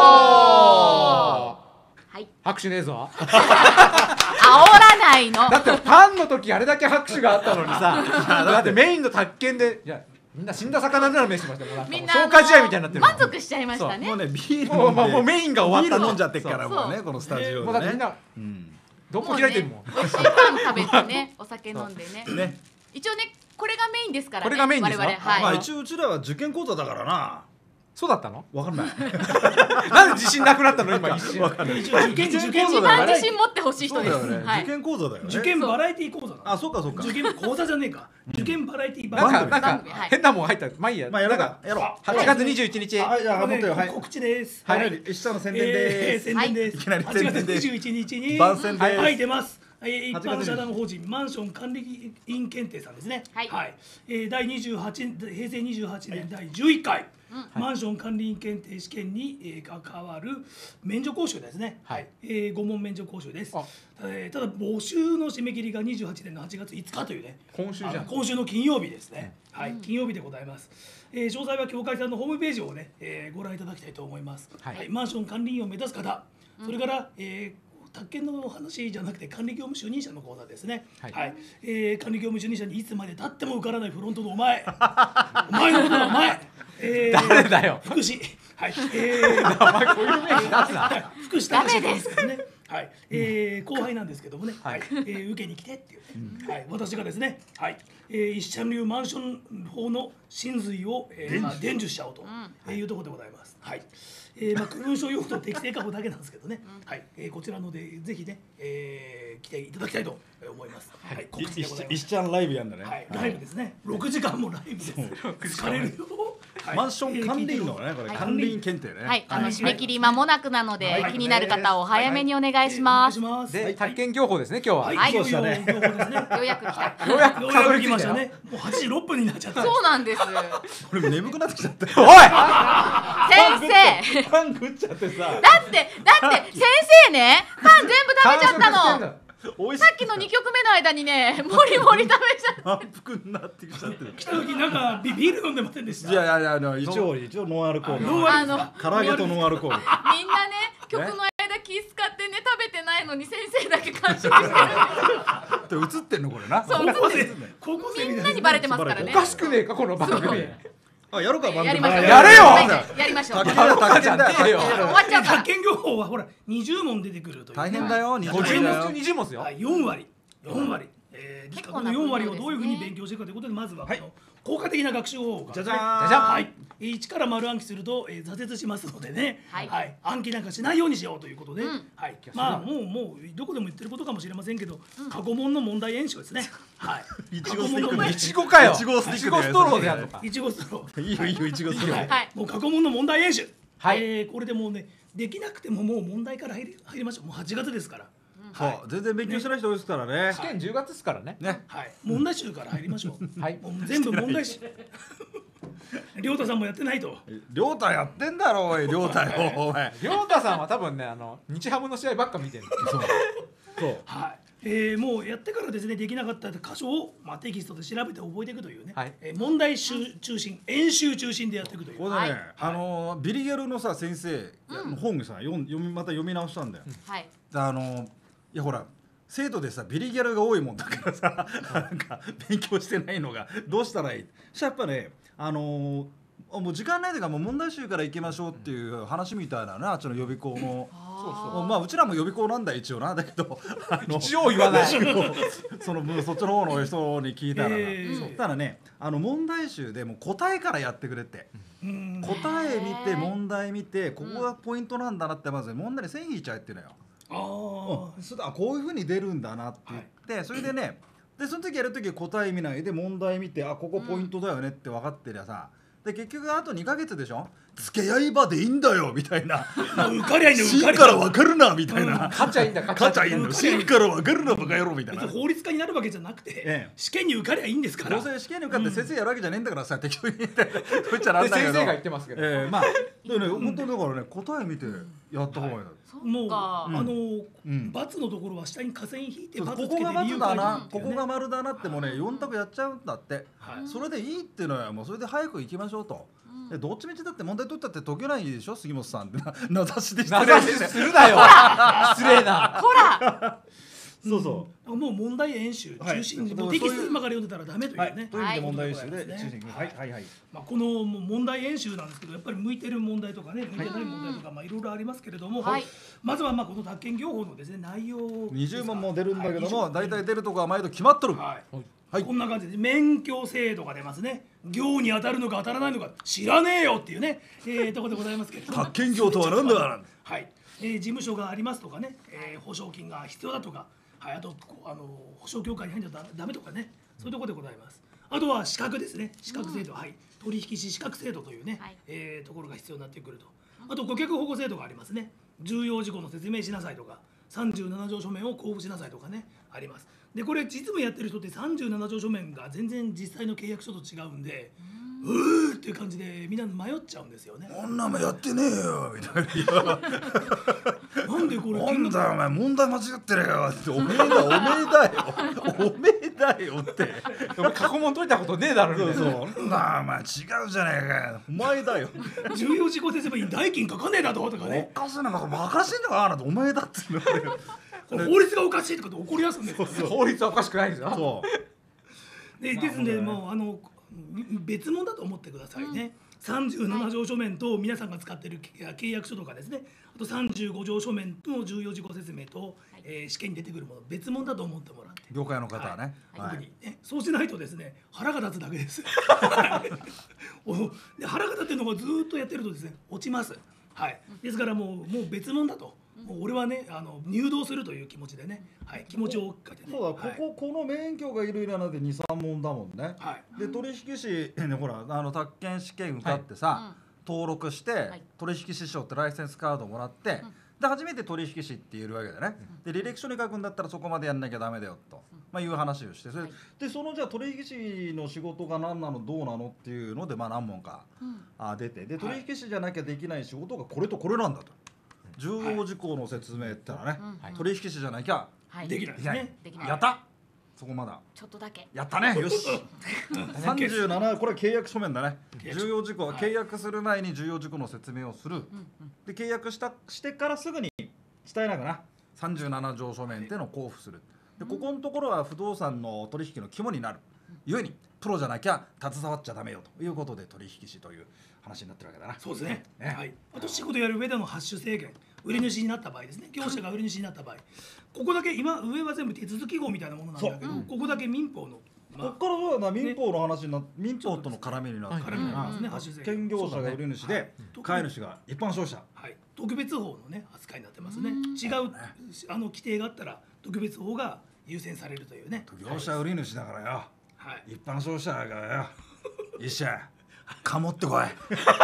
A: はい。
C: 拍手ねえぞ。
A: 煽らないの。
C: だってパンの時あれだけ拍手があったのにさ、だってメインの宅建で、いやみんな死んだ魚のような目してましたもん。
A: みんな
C: 消化試合みたいになってる。
A: 満足しちゃいましたね。
B: もうねビール
C: も
B: 飲んで
C: うメインが終わった
B: ビール飲んじゃってっからもうね
A: そう
B: このスタジオ
C: もうだって
B: でね。
C: みんな
B: うん
C: どこ開いてるもん。
A: 美味しいパン食べてね、お酒飲んでね。
B: ね。
A: 一応ね、これがメインですからね。
C: これがメインですか
A: 我々はい。
B: まあ一応うちらは受験講座だからな。
C: そうだったの？
B: わかんない。
C: なんで自信なくなったの今一瞬。
D: 一応受験
A: 一番自信持ってほしい人です。
B: そうだよね。
A: はい。
B: 受験講座だよね。
D: 受験バラエティ講座なの。
B: あ、そうかそうか。
D: 受験講座じゃねえか。受験バラエティ
C: なんか
A: 番
C: なん
A: 組はい
C: か変なもん入った。まあいいや。
B: まあやろう
C: なん
B: か。やろう。
C: 8月21日。
B: はいじゃあ
D: これ
B: 本当よはい。
D: 告知です。
B: はい。一社の宣伝です。
D: 宣伝です。
B: いきなり
D: 8
B: 宣伝です
D: 月21日に
B: 番宣です
D: はい出ます。一
B: 8月
D: 般社団法人マンション管理員検定さんですね。
A: はい
D: 第28平成28年第11回マンション管理員検定試験に関わる免除講習ですね。
C: はい
D: 5問免除講習です。
C: あ
D: ただ募集の締め切りが28年の8月5日というね。
C: 今週じゃん。
D: 今週の金曜日ですね。はい、金曜日でございます。詳細は協会さんのホームページをね、ご覧いただきたいと思います。
C: はい
D: マンション管理員を目指す方、それから、宅建の話じゃなくて管理業務主任者の講座ですね。
C: はい
D: 管理業務主任者にいつまで経っても受からないフロントのお前、お前のことだお前。
C: 誰だよ。
D: 福祉、はい、
C: お前こういう名詞出すな。
D: 福祉大使ですね。はい、後輩なんですけどもね、はい、受けに来てっていう、はい、私がですね、はい、一社流マンション法の真髄を伝授しちゃおうというところでございます。はい。区分所用途適正化法だけなんですけどね、はい、こちらのでぜひね、来ていただきたいと思います。はい、告知でございます。
B: 一ちゃんライブやんだね。
D: はい、ライブですね。6時間もライブです。疲れるよ。
B: マンション管理員のねこれ管理員検定ね。
A: はい。締め切り間もなくなので気になる方はお早めにお願いします。
C: で宅建業法ですね今日は。
A: はい
D: そうでしたね。
A: ようやく来た。
C: ようやく
D: ようやく来ましたね。もう8時6分になっちゃった。
A: そうなんです。
B: 俺も眠くなってきちゃった。
C: おい。
A: 先生。
B: パン食っちゃってさ。
A: だって先生ね、パン全部食べちゃったの。
B: 美味し
A: さっきの2曲目の間にね、もりもり食べちゃっ
B: 満腹になってきちゃってる。
D: 来た時なんかビール飲んでませんでした。
B: いやいや一応ノンアルコール。
D: ノンアル
B: 唐揚げとノンアルコール。
A: みんなね、曲の間気使ってね食べてないのに先生だけ完食してる。
B: 映ってんのこれな。
A: そう
D: 高校生
A: みんなにバレてますからね。
C: おかしくねえかこの番組。
B: あやるか番組。
A: やりましょう。
C: やれよ
A: やりましょう。
B: 宅
A: 終わ
B: 建だよ。
A: っちゃうから
D: 宅。建業法はほら20問出てくるという。
B: 大変だよ。
C: 50
B: 20
C: 問
B: だよ
C: 中20問ですよ。
D: はい、4割。企画の4割をどういうふうに勉強していくかということで、まずはこの効果的な学習方法が、
B: じゃじゃーん。
C: じゃじゃん
D: はい、一から丸暗記すると、挫折しますのでね、
A: はい
D: 暗記なんかしないようにしようということで、
A: ん
D: はい、まあもうどこでも言ってることかもしれませんけど、過去問の問題演習ですね。はい。
B: いちごスティックの
C: いちごかよ。
B: いちごスティック
C: いちごストローでやるのか。
D: いちごストロー。
B: いいよいいよいちごスティック。
A: はい
D: もう過去問の問題演習。
C: はい
D: これでもうね、できなくてももう問題から入りましょう。もう8月ですから。
B: そう全然勉強してない人多いですからね。
C: 試験10月ですからね。
B: ね。
D: はい。問題集から入りましょう。
C: はい
D: もう全部問題集。亮太さんもやってないと。
B: りょうたやってんだろおいりょうたよお前。
C: りょうたさんは多分ね日ハムの試合ばっか見てる。
B: そう。
D: はいもうやってからですね、できなかった箇所を、テキストで調べて覚えていくというね、
C: はい
D: 問題集中心、演習中心でやっていくという。
B: これね、ビリギャルのさ先生の本さまた読み直したんだよ。
A: はい。
B: いやほら生徒でさビリギャルが多いもんだからさなんか勉強してないのがどうしたらいい。やっぱねもう時間ないというかもう問題集から行きましょうっていう話みたいななあっちの予備校の。まあうちらも予備校なんだ一応なだけど
C: 一応言わない。
B: そっちの方の人に聞いたらただね問題集でもう答えからやってくれって答え見て問題見てここがポイントなんだなってまず問題に線引いちゃえっていうのよ。こういうふうに出るんだなって言ってそれでねでその時やる時答え見ないで問題見てここポイントだよねって分かってりゃさで結局あと2ヶ月でしょ付け刃でいいんだよみたいな、
D: 受かりゃいいんだよ、受かりゃ
B: 芯から分かるなみたいな、
C: 勝っちゃいいんだ、
B: 勝っちゃいいんだよ、芯から分かるなバカ野郎みたいな。
D: 別に法律家になるわけじゃなくて、
B: ええ
D: 試験に受かりゃいいんですから
B: どうせ試験に受かって先生やるわけじゃねえんだからさ、適当に言って言っちゃなんだけど、
C: 先生が言ってますけど、
B: まあでね、本当にだからね、答え見てやった方がいいだ。
D: もう
B: ん
D: ×のところは下に下線引いて×つけて
B: ここが
D: 理由
B: ×だな、
D: 書いてるっていうね
B: ここが丸だなってもね、4択やっちゃうんだって、
D: はい
B: それでいいっていうのはもうそれで早く行きましょうと。でどっちみちだって問題取ったって解けないでしょ、杉本さんって名指しで失礼
C: 名指しするなよ失礼な。
A: ほら
B: そうそ
D: もう問題演習中心に、
B: はい
D: もうテキスト今から読んでたらダメと
B: う、はいいう
D: ね、
B: という意味で問題集で
D: はい
B: 中心に、はいはいはい、
D: まあ、このもう問題演習なんですけど、やっぱり向いてる問題とかね、向いてない問題とか、まあいろいろありますけれども、
A: はい
D: まずはまあこの宅建業法のですね内容ですが
B: 20問も出るんだけども、
D: はい
B: 大体出るとこは毎度決まっとる。
D: はい
B: はい
D: こんな感じで免許制度が出ますね。業に当たるのか当たらないのか知らねえよっていうね、ところでございますけれども、
B: 宅建業とは何だ。
D: はい、事務所がありますとかね、保証金が必要だとか、はい、あと保証協会に入んじゃダメとかね、そういうところでございます。あとは資格ですね、資格制度、はい、取引士資格制度というね、
A: はい
D: ところが必要になってくると。あと顧客保護制度がありますね。重要事項の説明しなさいとか、37条書面を交付しなさいとかね、あります。でこれ実務やってる人って37条書面が全然実際の契約書と違うんで、っていう感じでみんな迷っちゃうんですよね。
B: こんなもんやってねえよみたいな。
D: なんでこれ
B: なんだよお前問題間違ってるよって、おめえだよおめえだよって
C: お前過去問解いたことねえだろみたいな。
B: なんだお前違うじゃねえかよ、お前だよ
D: 重要事項説明に代金かかねえだとか
B: お
D: ね、
B: かしいな、バカしてんのかなって、お前だって言うんだよ。
D: これ法律がおかしいとかって怒りやすんですよ。
C: 法律はおかしくないですよ。
B: そう
D: ですのでもう別物だと思ってくださいね。37条書面と皆さんが使っている契約書とかですね、あと35条書面の重要事項説明と、試験に出てくるもの別物だと思ってもらって、
B: 業界の方はね、
D: 特にね、そうしないとですね腹が立つだけですで腹が立ってるのがずーっとやってるとですね落ちます。はい、ですからもう別物だと、もう俺はね入道するという気持ちでね、はい、気持ちを書いてね。
B: そうだ、
D: はい
B: この免許がいるいらないで 2,3 問だもんね。
D: はい
B: で取引士ね、ほら宅建試験受かってさ、登録して、
A: い
B: 取引士証ってライセンスカードもらって、で初めて取引士って言えるわけだね。で履歴書に書くんだったらそこまでやんなきゃダメだよと、いう話をして、それでそのじゃあ取引士の仕事が何なのどうなのっていうので何問か出て、で取引士じゃなきゃできない仕事がこれとこれなんだと。重要事項の説明ってのはね、取引士じゃなきゃ
A: はい
D: できないですね。
A: できない
B: やったそこまだ
A: ちょっとだけ
B: やったねよし37、これ契約書面だね。
D: 契約書
B: 重要事項、
D: はい
B: 契約する前に重要事項の説明をする、で契約してからすぐに伝えなくな37条書面っていうのを交付する。でここのところは不動産の取引の肝になるゆえにプロじゃなきゃ携わっちゃダメよということで取引士という話になってるわけだな。
D: そうですね。
B: ね
D: はい。あと仕事やる上での発主制限、売り主になった場合ですね。業者が売り主になった場合、ここだけ今上は全部手続き号みたいなものなんだけど、ここだけ民法の
B: こっからそうだな、民法の話になって、民法との絡みになって
D: 絡みになりますね。発主制限。
B: 兼業者が売り主で、買い主が一般消費者。
D: はい。特別法のね扱いになってますね。違う規定があったら特別法が優先されるというね。
B: 業者売り主だからよ、
D: はい。
B: 一般消費者だからよ、一緒かもってこい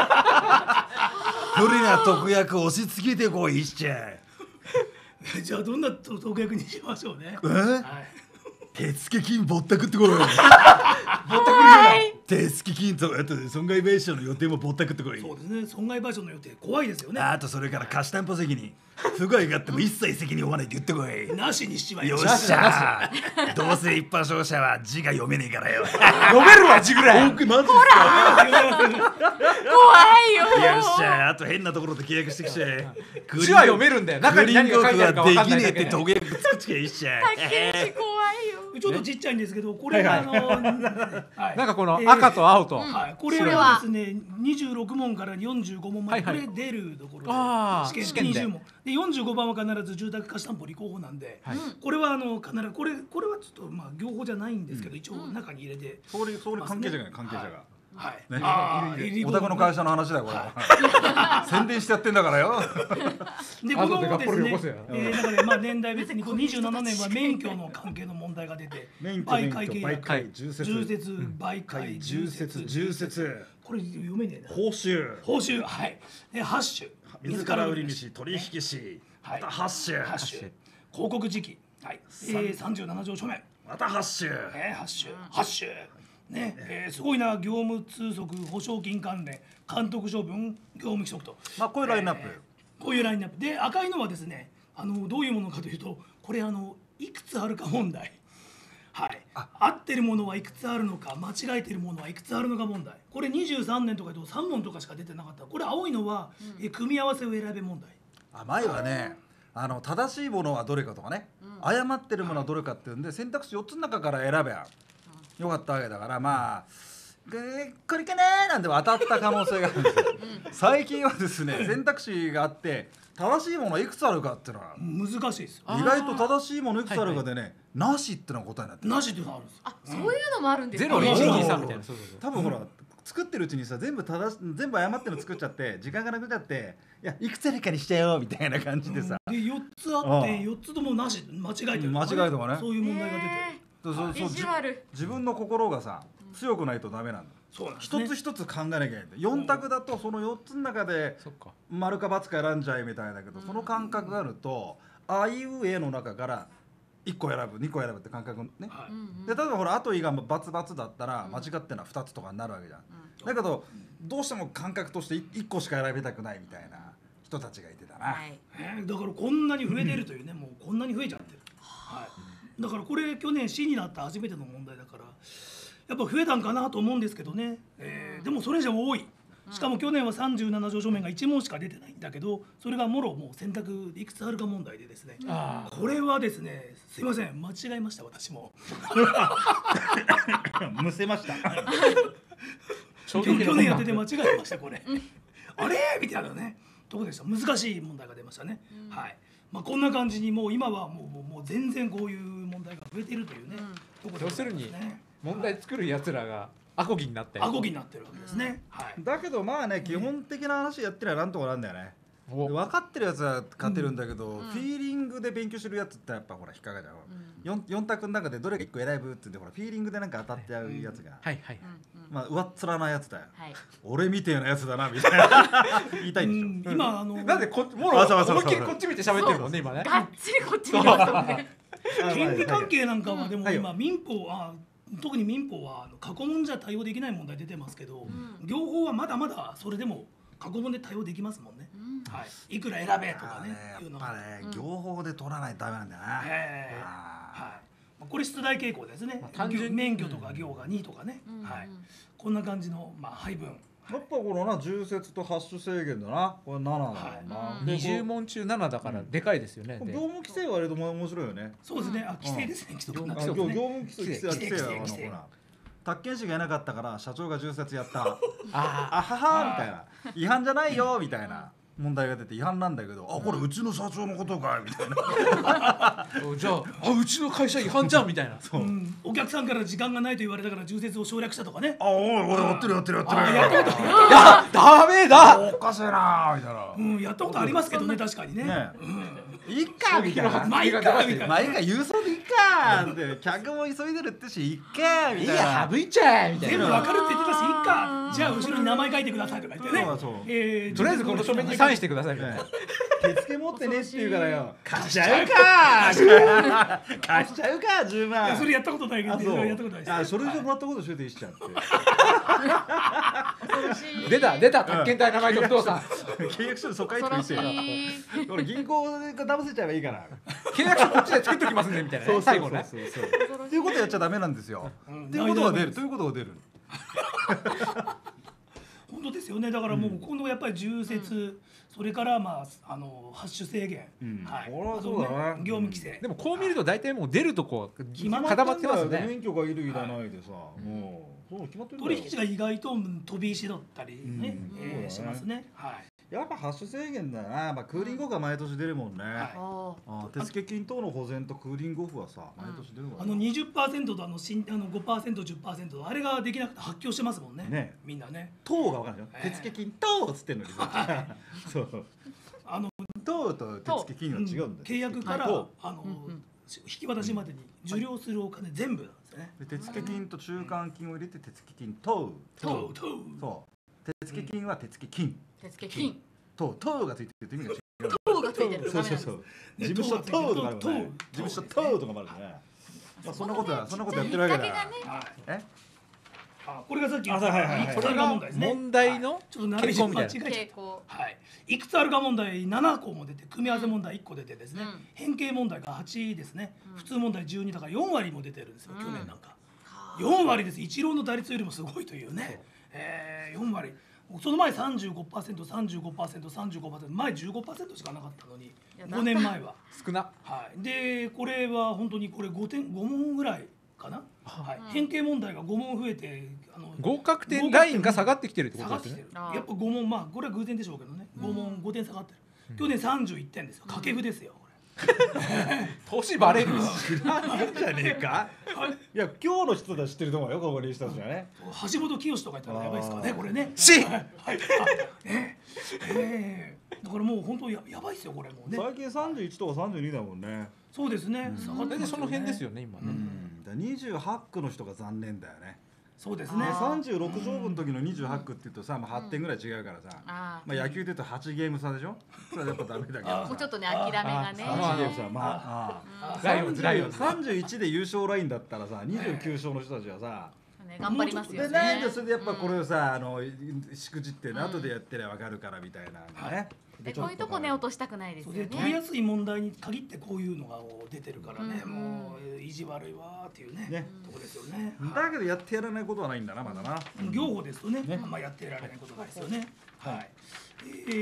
B: 不利な特約押し付けてこい一緒
D: じゃあどんな特約にしましょうね。
B: え
D: はい。
B: 手付金ぼったくってこいぼったくるよ手付金とあと損害賠償の予定もぼったくってこい。
D: そうですね。損害賠償の予定怖いですよね。
B: あとそれから貸担保責任不具合があっても一切責任を負わないって言ってこい。
D: なしにしちまい
B: よっ
D: まし
B: しゃどうせ一般消費者は字が読めねえからよ
C: 読めるわ字ぐらい。
B: マジですか
A: 怖いよ
B: よっしゃあと変なところで契約してきちゃえ
C: 字は読めるんだよ。中に何が書いてあるか分かんないだけで。
B: できねえって特約作っちゃえいっしゃ
A: 竹内怖いよ
D: ちょっとちっちゃいんですけど、これがはい
C: なんかこの赤と青と。
D: はい、これはですね、26問から45問までこれ出るところで、試験20問で45番は必ず住宅貸担保履行法なんで、これは必ずこれはちょっと業法じゃないんですけど、一応中に入れて
B: 総理関係者が関係者が
D: はい。
B: ね
D: リボン
B: お宅の会社の話だよこれ宣伝してやってんだからよ
D: でこ
C: 後でガッ
D: のですね
C: ポリ起こせよ、
D: 中でまあ年代別にこう27年は免許の関係の問題が出て
B: 免許
D: 媒介契約
B: 媒介重説
D: 重説媒介重説
B: 重説
D: これ読めねえな
B: 報酬
D: 報酬はいでハッシュ
B: 自ら売り主取引士
D: はい
B: またハッシュ
D: ハッシュ広告時期はい37条書面
B: またハッシュ
D: ハッシュハッシュねすごいな業務通則保証金関連監督処分業務規則と
B: まあこういうラインナップ
D: こういうラインナップで赤いのはですねどういうものかというとこれいくつあるか問題はい合ってるものはいくつあるのか間違えてるものはいくつあるのか問題これ23年とかで3問とかしか出てなかったこれ青いのは組み合わせを選べ問題
B: 前はね正しいものはどれかとかね誤ってるものはどれかっていうんで選択肢4つの中から選べばよかったわけだからまあこれかなーなんて当たった可能性があるんですよ最近はですね選択肢があって正しいものはいくつあるかっていうのは
D: 難しいですよ
B: 意外と正しいものいくつあるかでねなしってのが答えになってる
D: なしっていうのがあるんですよ
A: そういうのもあるんですか。
C: ゼロ123みたいなそうそうそう
B: 多分ほら作ってるうちにさ全部誤ってるの作っちゃって時間がなくなっちゃっていくつあるかにしちゃよみたいな感じでさ
D: で4つあって4つともなし間違えてる
B: 間違いとかね
D: そういう問題が出てる
A: 意地悪。
B: 自分の心がさ強くないとダメなんだ
D: そうなんですね
B: 一つ一つ考えなきゃいけない4択だとその4つの中で
C: そっか
B: 丸か×か選んじゃえみたいだけどその感覚があるとあいうえの中から1個選ぶ2個選ぶって感覚ね
D: はい
B: で例えばほらあといが××だったら間違ってのは2つとかになるわけじゃんだけどどうしても感覚として1個しか選びたくないみたいな人たちがいてたな
A: はい。
D: だからこんなに増えてるというねもうこんなに増えちゃってるはいだからこれ去年市になった初めての問題だからやっぱ増えたんかなと思うんですけどねでもそれじゃ多いしかも去年は37条書面が1問しか出てないんだけどそれがもろもう選択いくつあるか問題でですねこれはですねすいません間違えました私も
B: むせました
D: 去年やってて間違えましたこれあれみたいなねとこでした難しい問題が出ましたねはいこんな感じにもう今はもう全然こういう問題が増えているというねとこでございますね
C: 問題作るやつらがアコギになって
D: アコギになってるわけですねはい
B: だけどまあね基本的な話やってりゃなんとかなんだよね
C: お
B: 分かってるやつは勝てるんだけど、フィーリングで勉強してるやつってやっぱほら引っかかるじゃん、4択の中でどれか1個選ぶって言ってほらフィーリングでなんか当たっちゃうやつが、
C: はいはい
B: まあ上っ面なやつだよ、
A: はい。
B: 俺みてえなやつだなみたいな言いたいんでしょ、
D: 今
C: なんでもろ
B: あそうそうそう
C: 思いっきりこっち見て喋ってるもんね今ね
A: がっつりこっちにいますもんね。
D: 権利関係なんかはでも
B: はい
D: 今民法は特に民法は過去問じゃ対応できない問題出てますけど業法はまだまだそれでも過去問で対応できますもんねはいいくら選べとかね
B: や
D: いうの
B: っぱね、業法で取らないとダメなんだよな、
D: はいこれ出題傾向ですね
C: 単純に
D: 免許とか業が2とかねはいこんな感じの配分
B: やっぱこのな重説とハッシュ制限だなこれ7だろうな、で
C: 20問中7だからでかいですよねで
B: こう業務規制はあれでも面白いよね
D: そうですね規制ですね規則
B: 業務規制
D: 規制
B: ほら宅建士がいなかったから社長が重説やった
C: あ
B: あははみたいな違反じゃないよみたいな問題が出て違反なんだけどこれうちの社長のことかいみたいな
C: じゃあうちの会社違反じゃんみたいな
D: お客さんから時間がないと言われたから重説を省略したとかね
B: おいやってる
D: やったこと
C: ダメだ
B: おかしいなみたいな
D: やったことありますけどね確かにね
B: いっかみたいな
D: まあいいかみたいな
B: まあいいか郵送でいっかって客も急いでるってしいっかみたいな
C: 省いちゃえみたい
D: 全部
C: な
D: わかるって言ってたしいいかじゃあ後ろに名前書いてくださいとか言ってね
B: そう
C: とりあえずこの書面にサインしてくださいみたいな
B: 手付け持ってねって言うからよ貸しちゃうか貸しちゃうか10万
D: それやったことないけどやったことないです
B: 書類でもらったことしょでいいっちゃって
C: 出た宅建隊名前と不動産
B: 契約書でそっかいって
A: 恐ろし
B: 言ってよ
A: い。
B: これ銀行が騙せちゃえばいいから
C: 契約書こっちで作っときますねみたいなね最後ね
B: そうっていうことやっちゃダメなんですよっていうことが出るということが出る
D: 本当ですよねだからもう今度やっぱり重説それからハッシュ制限はい
B: これはそうだな
D: 業務規制
C: でもこう見ると大体もう出るとこ
D: ま
C: 固まってますね
B: 免許がいるいらないでさもうそう決まってるんだよ
D: 取引が意外と飛び石だったりねしますねはい
B: やっぱ発種制限だな。まあクーリングオフが毎年出るもんね。手付金等の保全とクーリングオフはさ毎年出るから。
D: 20% と5%、10%あれができなくて発狂してますもんね。
B: ね、
D: みんなね。
B: 等が分かんない。手付金等っつってんのにさ。そう。等と手付金は違うんだよ。
D: 契約から引き渡しまでに受領するお金全部なんですね。
B: 手付金と中間金を入れて手付金等。そう。手付金は手付金。
A: 手付金。
B: 等がついてるって意味が違う。
A: 等がついてる。
B: そう。事務所等とかあるもんね。事務所等とかもあるね。まあそんなことやってるわけだ。
D: これがさっき言った
C: これが問題の
D: ちょっと並び間違えちゃった。いくつあるか問題7個も出て、組み合わせ問題1個出てですね、変形問題が8ですね、普通問題12だから4割も出てるんですよ、去年なんか。4割です。イチローの打率よりもすごいというね。4割。その前 35%、35%、前 15% しかなかったのに、5年前は
C: 少な。
D: でこれは本当にこれ5問ぐらいかな。変形問題が5問増えて
C: 合格点ラインが下がってきてるってことですね。
D: やっぱ5問、まあこれは偶然でしょうけどね、5点下がってる。去年31点ですよ。掛布ですよ。
C: 年バレる。
B: 知らないじゃねえか。いや今日の人たち知ってると思うよ、ここにした人はね。
D: 橋本清とか言ったらやばいですかね、これね。だからもう本当やばいですよこれもうね。
B: 最近31とか32だもんね。
D: そうですね。下がってますよね。
C: その辺ですよね今ね。
B: 28区の人が残念だよね。
D: そうですね。
B: 36勝負の時の28区って言うとさ、8点ぐらい違うからさ、まあ野球で言うと8ゲーム差でしょ。それはやっぱダメだけど、
A: もうちょっとね諦めがね。
B: 8ゲーム差、まあ31で優勝ラインだったらさ、29勝の人たちはさ
A: 頑張りますよね。
B: でなんでそれでやっぱこれをさしくじって後でやってりゃ分かるからみたいなね。
A: こういうとこね落としたくないですよね。
D: 取りやすい問題に限ってこういうのが出てるからね、もう意地悪いわっていうねとこですよね。
B: だけどやってやらないことはないんだな、まだな。
D: 業法ですとね、まあやってやられないことないですよね。はい。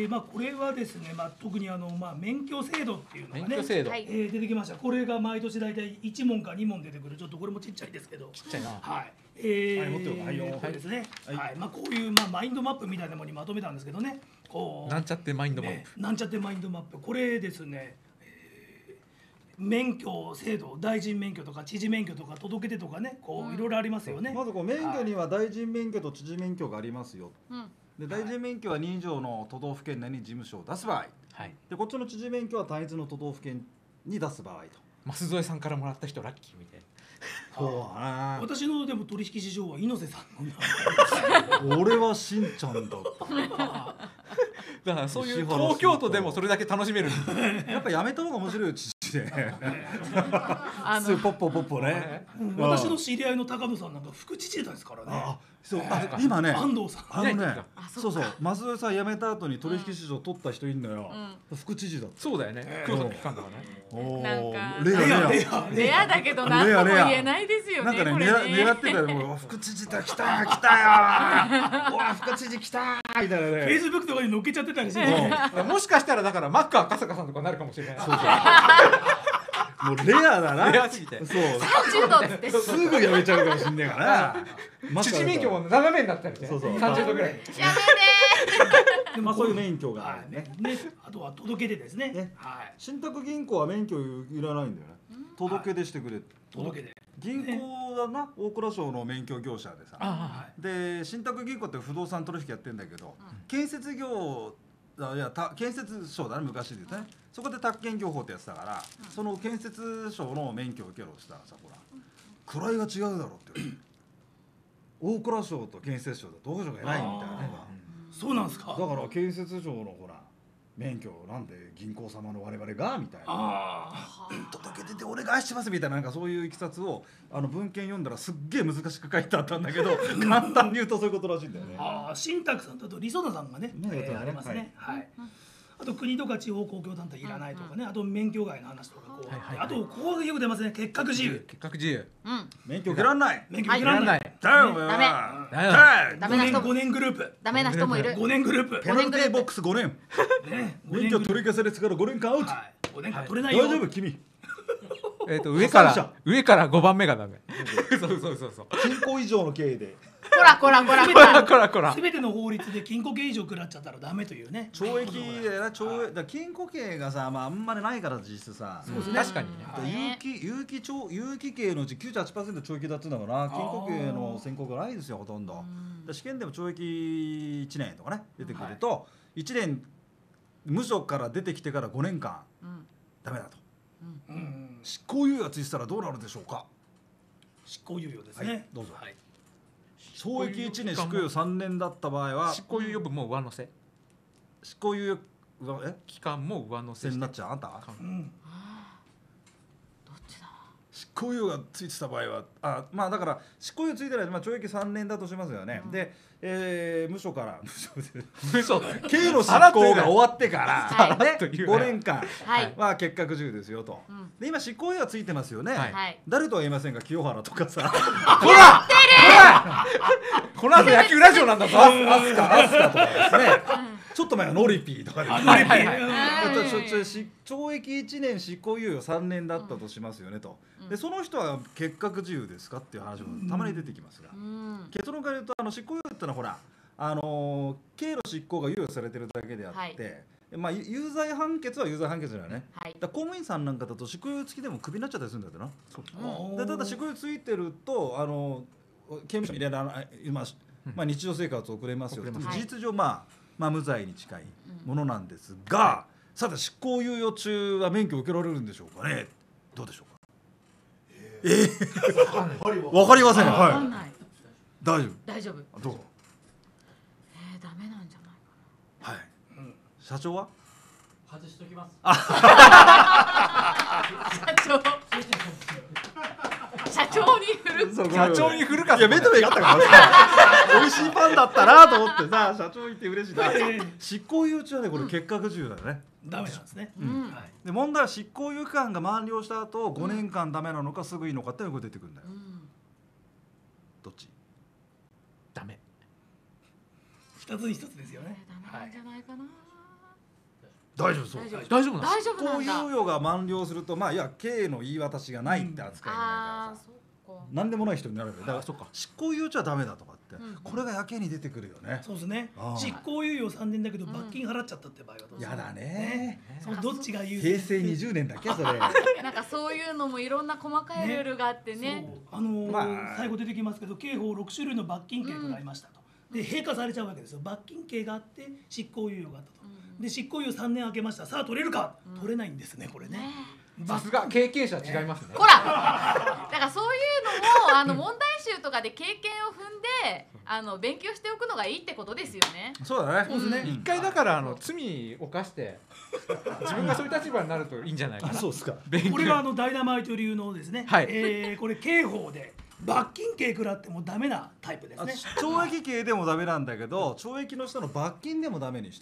D: まあこれはですね、まあ特にまあ免許制度っていうのがね出てきました。これが毎年だいたい1問か2問出てくる。ちょっとこれもちっちゃいですけど。
C: ちっちゃいな。
D: はい。これですね。はい。まあこういうマインドマップみたいなものにまとめたんですけどね。
C: なんちゃってマインドマップ。
D: なんちゃってマインドマップ。これですね。免許制度、大臣免許とか知事免許とか届け出とかね、こういろいろありますよね。
B: まず免許には大臣免許と知事免許がありますよ。で大臣免許は2以上の都道府県内に事務所を出す場合、でこっちの知事免許は単一の都道府県に出す場合と。
C: 舛添さんからもらった人ラッキーみたいな。
D: 私のでも取引事情は猪瀬さ
B: んの俺はしんちゃんだ
C: だからそういう東京都でもそれだけ楽しめる
B: やっぱやめた方が面白いよ知事でポッポね。
D: 私の知り合いの高野さんなんか副知事ですからね。
B: そう今ね
D: 安藤さん
B: そう舛添さん辞めた後に取引市場取った人いんのよ。副知事だった。
C: そうだよね。京都の機関だから
A: ね。なんか
B: レ
A: アだけど何とも言えないですよね。
B: なんかね狙ってたよ。副知事だ来たよ。副知事来たみたいなね。
D: フェイスブックとかに載っけちゃってたりして。
C: もしかしたらだからマック赤坂さんとかなるかもしれない。
B: もうレアだな。
C: レアすぎて。
B: そう。
A: 30度って
B: すぐやめちゃうかもしんねえから。
C: 知事免許も斜めになったりね。30度ぐらい。
A: やめ
B: ね。そういう免許がね。
D: あとは届け出ですね。
B: 信託銀行は免許いらないんだよね。届け出してくれ。
D: 届け出。
B: 銀行だな、大蔵省の免許業者でさ。で信託銀行って不動産取引やってんだけど、建設業建設省だね昔でね。そこで宅建業法ってやつだから、その建設省の免許を受けろしたらさ、ほら位が違うだろって大蔵省と建設省でどこしょうがないみたいなね。
D: そうなんですか。
B: だから建設省のほら免許なんで銀行様の我々がみたいな届け出てお願いしますみたいな、なんかそういういきさつを文献読んだらすっげえ難しく書いてあったんだけど簡単に言うとそういうことらしいんだよね。
D: 新宅さんだとリソナさんがねありますね。はい。あと国とか地方公共団体いらないとかね、あと免許外の話とかこうあとここがよく出ますね、結核自由。
C: 結核自由。
B: 免許受けらんない。
D: 免許受けらんない。
A: ダメな人
D: 5年グループ。
A: ダメな人もいる。
D: 5年グループ。
B: ペナルティーボックス5年。免許取り消されてから5年間アウト。
D: 5年間取れないよ。
B: 大丈夫君。
C: 上から5番目がダメ。そう。
B: 禁錮以上の経緯で
C: こら
D: すべての法律で禁錮刑以上食らっちゃったらダメというね。
B: 懲役だよな、懲役だから禁錮刑がさ、まああんまりないから実質さ。
C: そうですね、確かにね。
B: 有期刑のうち 98% 懲役だって言うんだからな。禁錮刑の宣告がないですよほとんど。試験でも懲役1年とかね出てくると1年無所から出てきてから5年間ダメだと。執行猶予がついてたらどうなるでしょうか。
D: 執行猶予ですね。
B: どうぞ。懲役1年執行猶予3年だった場合は
C: 執行猶予分も上乗せ、
B: 執行猶予
C: 期間も上乗せ
B: になっちゃう。あんた
A: どっちだ。
B: 執行猶予がついてた場合はまあだから執行猶予ついてない、懲役3年だとしますよね。で、無所から刑の執行が終わってから5年間は結果自由ですよと。で今執行猶予がついてますよね。誰とは言いませんが清原とかさ。
C: ほらこの後野球ラジオなんだぞ。
B: アスカとかですね。ちょっと前はノリピーとかですね。懲役1年執行猶予3年だったとしますよねと。でその人は結核自由ですかっていう話もたまに出てきますが、結論から言うと執行猶予ってのはほら刑の執行が猶予されてるだけであって、まあ有罪判決は有罪判決だよね。だ公務員さんなんかだと執行猶予付きでもクビになっちゃったりするんだってな。でただ執行猶予ついてると刑務所に入れられない、まあ日常生活を送れますよ。事実上まあ無罪に近いものなんですが、さて執行猶予中は免許を受けられるんでしょうかね。どうでしょうか。わかりません。はい。大丈夫。どうぞ。
A: ダメなんじゃない
B: かな。はい。社長は？
G: 外しときます。
A: 社長に振る。
C: 社長に振るか。
B: いや目と目があったから美味しいパンだったなと思ってさ、社長言って嬉しいな。執行猶予中はねこれ結核自由だよね。
D: ダメなんですね。
B: で問題は執行猶予期間が満了した後5年間ダメなのかすぐいいのかっていうのが出てくるんだよ。どっち？
C: ダメ。
D: 2つに1つですよね。
A: ダメなんじゃないかな。
B: 大丈夫そう。
C: 大丈夫なんだ。
B: 執行猶予が満了するといや刑の言い渡しがないって扱いになるからさ。何でもない人になるから。だから執行猶予中はダメだとかってこれがやけに出てくるよね。
D: そうですね。執行猶予3年だけど罰金払っちゃったって場合はどうですか。
B: やだね。
D: どっちが言う？
B: 平成20年だっけそれ。
A: なんかそういうのもいろんな細かいルールがあってね。
D: 最後出てきますけど刑法6種類の罰金刑がありましたと。で閉課されちゃうわけですよ。罰金刑があって執行猶予があったと。で執行猶予3年空けました。さあ取れるか、取れないんですねこれね。
C: さすが経験者違いますね。
A: ほらだからそういうのも問題集とかで経験を踏んで勉強しておくのがいいってことですよね。
B: そうだね。
D: そうですね。
C: 一回だから罪を犯して自分がそういう立場になるといいんじゃないかな。
B: そうですか。
D: これがダイナマイト流のですね。これ刑法で罰金刑食らってもダメなタイプですね。
B: 懲役刑でもダメなんだけど懲役の下の罰金でもダメにした。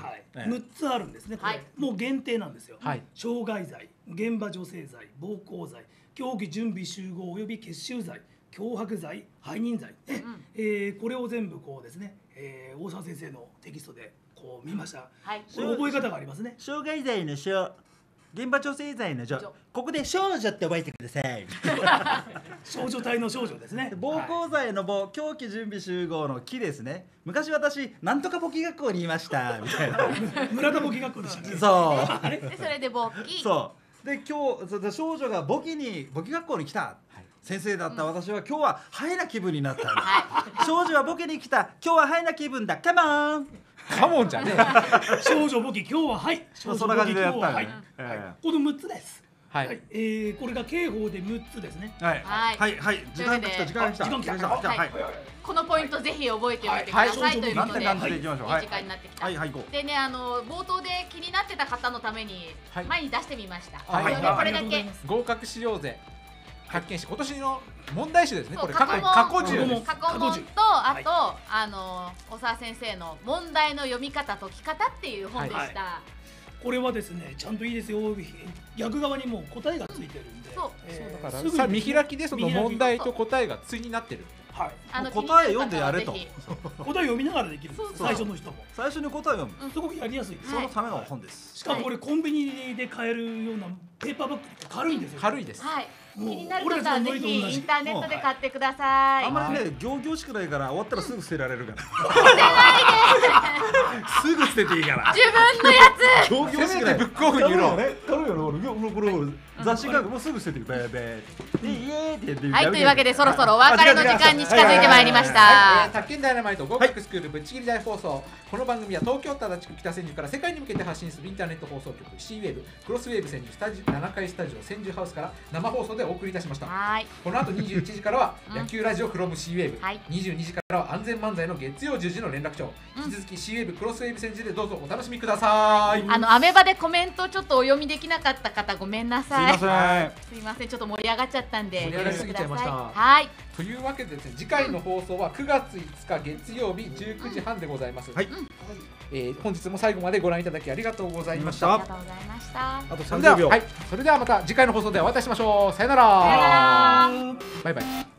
D: 6つあるんですね。これもう限定なんですよ。傷害罪、現場助成罪、暴行罪、競技準備集合及び結集罪、脅迫罪、背任罪、これを全部こうですね、大沢先生のテキストでこう見ました。これ覚え方がありますね。
B: 傷害罪の傷、現場助成罪の助、ここで少女って覚えてください。
D: 少女隊の少女ですね。
B: 暴行罪の暴、狂気準備集合の木ですね。昔私なんとか簿記学校にいましたみたいな。
D: 村田簿記学校でしたね。
B: そう。
A: でそれで簿記。
B: そう。で今日少女が簿記学校に来た。先生だった私は今日はハイな気分になったんだ。少女は簿記に来た。今日はハイな気分だ。カモン。
C: カモンじゃね
D: え。少女簿記今日ははい。
B: そんな感じでやったんで。
D: この6つです。これが刑法で6つですね。
B: 時間が来た。
A: このポイントぜひ覚えておいてくださいということで、いい時間になってきた。でね冒頭で気になってた方のために前に出してみました。これだけ
C: 合格しようぜ。発見し今年の問題集ですね。これ
A: 過去
C: 10です。
A: 過去問とあと大沢先生の問題の読み方解き方っていう本でした。
D: これはですねちゃんといいですよ。逆側にもう答えがついてるんで。
C: そうだから見開きでその問題と答えが対になってる。
B: 答え読んでやれと。
D: 答え読みながらできる。最初の人も。
B: 最初に答え読む。
D: すごくやりやすい。
B: そのための本です。
D: しかもこれコンビニで買えるようなペーパーバッグって軽いんですよ。
C: 軽いです。
A: 気になる方はぜひインターネットで買ってください。
B: あんまりね行々しくないから終わったらすぐ捨てられるからすぐ捨てていいから
A: 自分のやつ
B: 行々しくない
C: ブックオフに売ろう
B: ね軽いよねこれ雑誌がもうすぐ捨てていくベーベーイエーって言って
A: はい、というわけでそろそろお別れの時間に近づいてまいりまし
C: はい、
A: た。
C: 宅建ダイナマイト合格スクールぶっちぎり大放送。この番組は東京都足立区北千住から世界に向けて発信するインターネット放送局 C-WAVE クロスウェーブ千住スタジオ7階スタジオ千住ハウスから生放送でお送りいたしました。
A: はい。
C: この後21時からは野球ラジオフロム C-WAVE、
A: はい
C: 22時からは安全漫才の月曜10時の連絡帳、引き続き C-WAVE クロスウェーブ千住でどうぞお楽しみください。
A: アメバでコメントちょっとお読みできなかった方ごめんなさい。
B: すいま
A: すいません、ちょっと盛り上がっちゃったんで。
C: 盛り上がりすぎちゃいました
A: ご了承くださいはい。
C: というわけでですね、次回の放送は9月5日月曜日19時半でございます。
B: はい。
C: 本日も最後までご覧いただきありがとうございました。
A: ありがとうございました。
B: あと
C: それでは
B: 30秒
C: はい、それではまた次回の放送でお会いいたしましょう。さよなら。
A: さよなら。
C: バイバイ。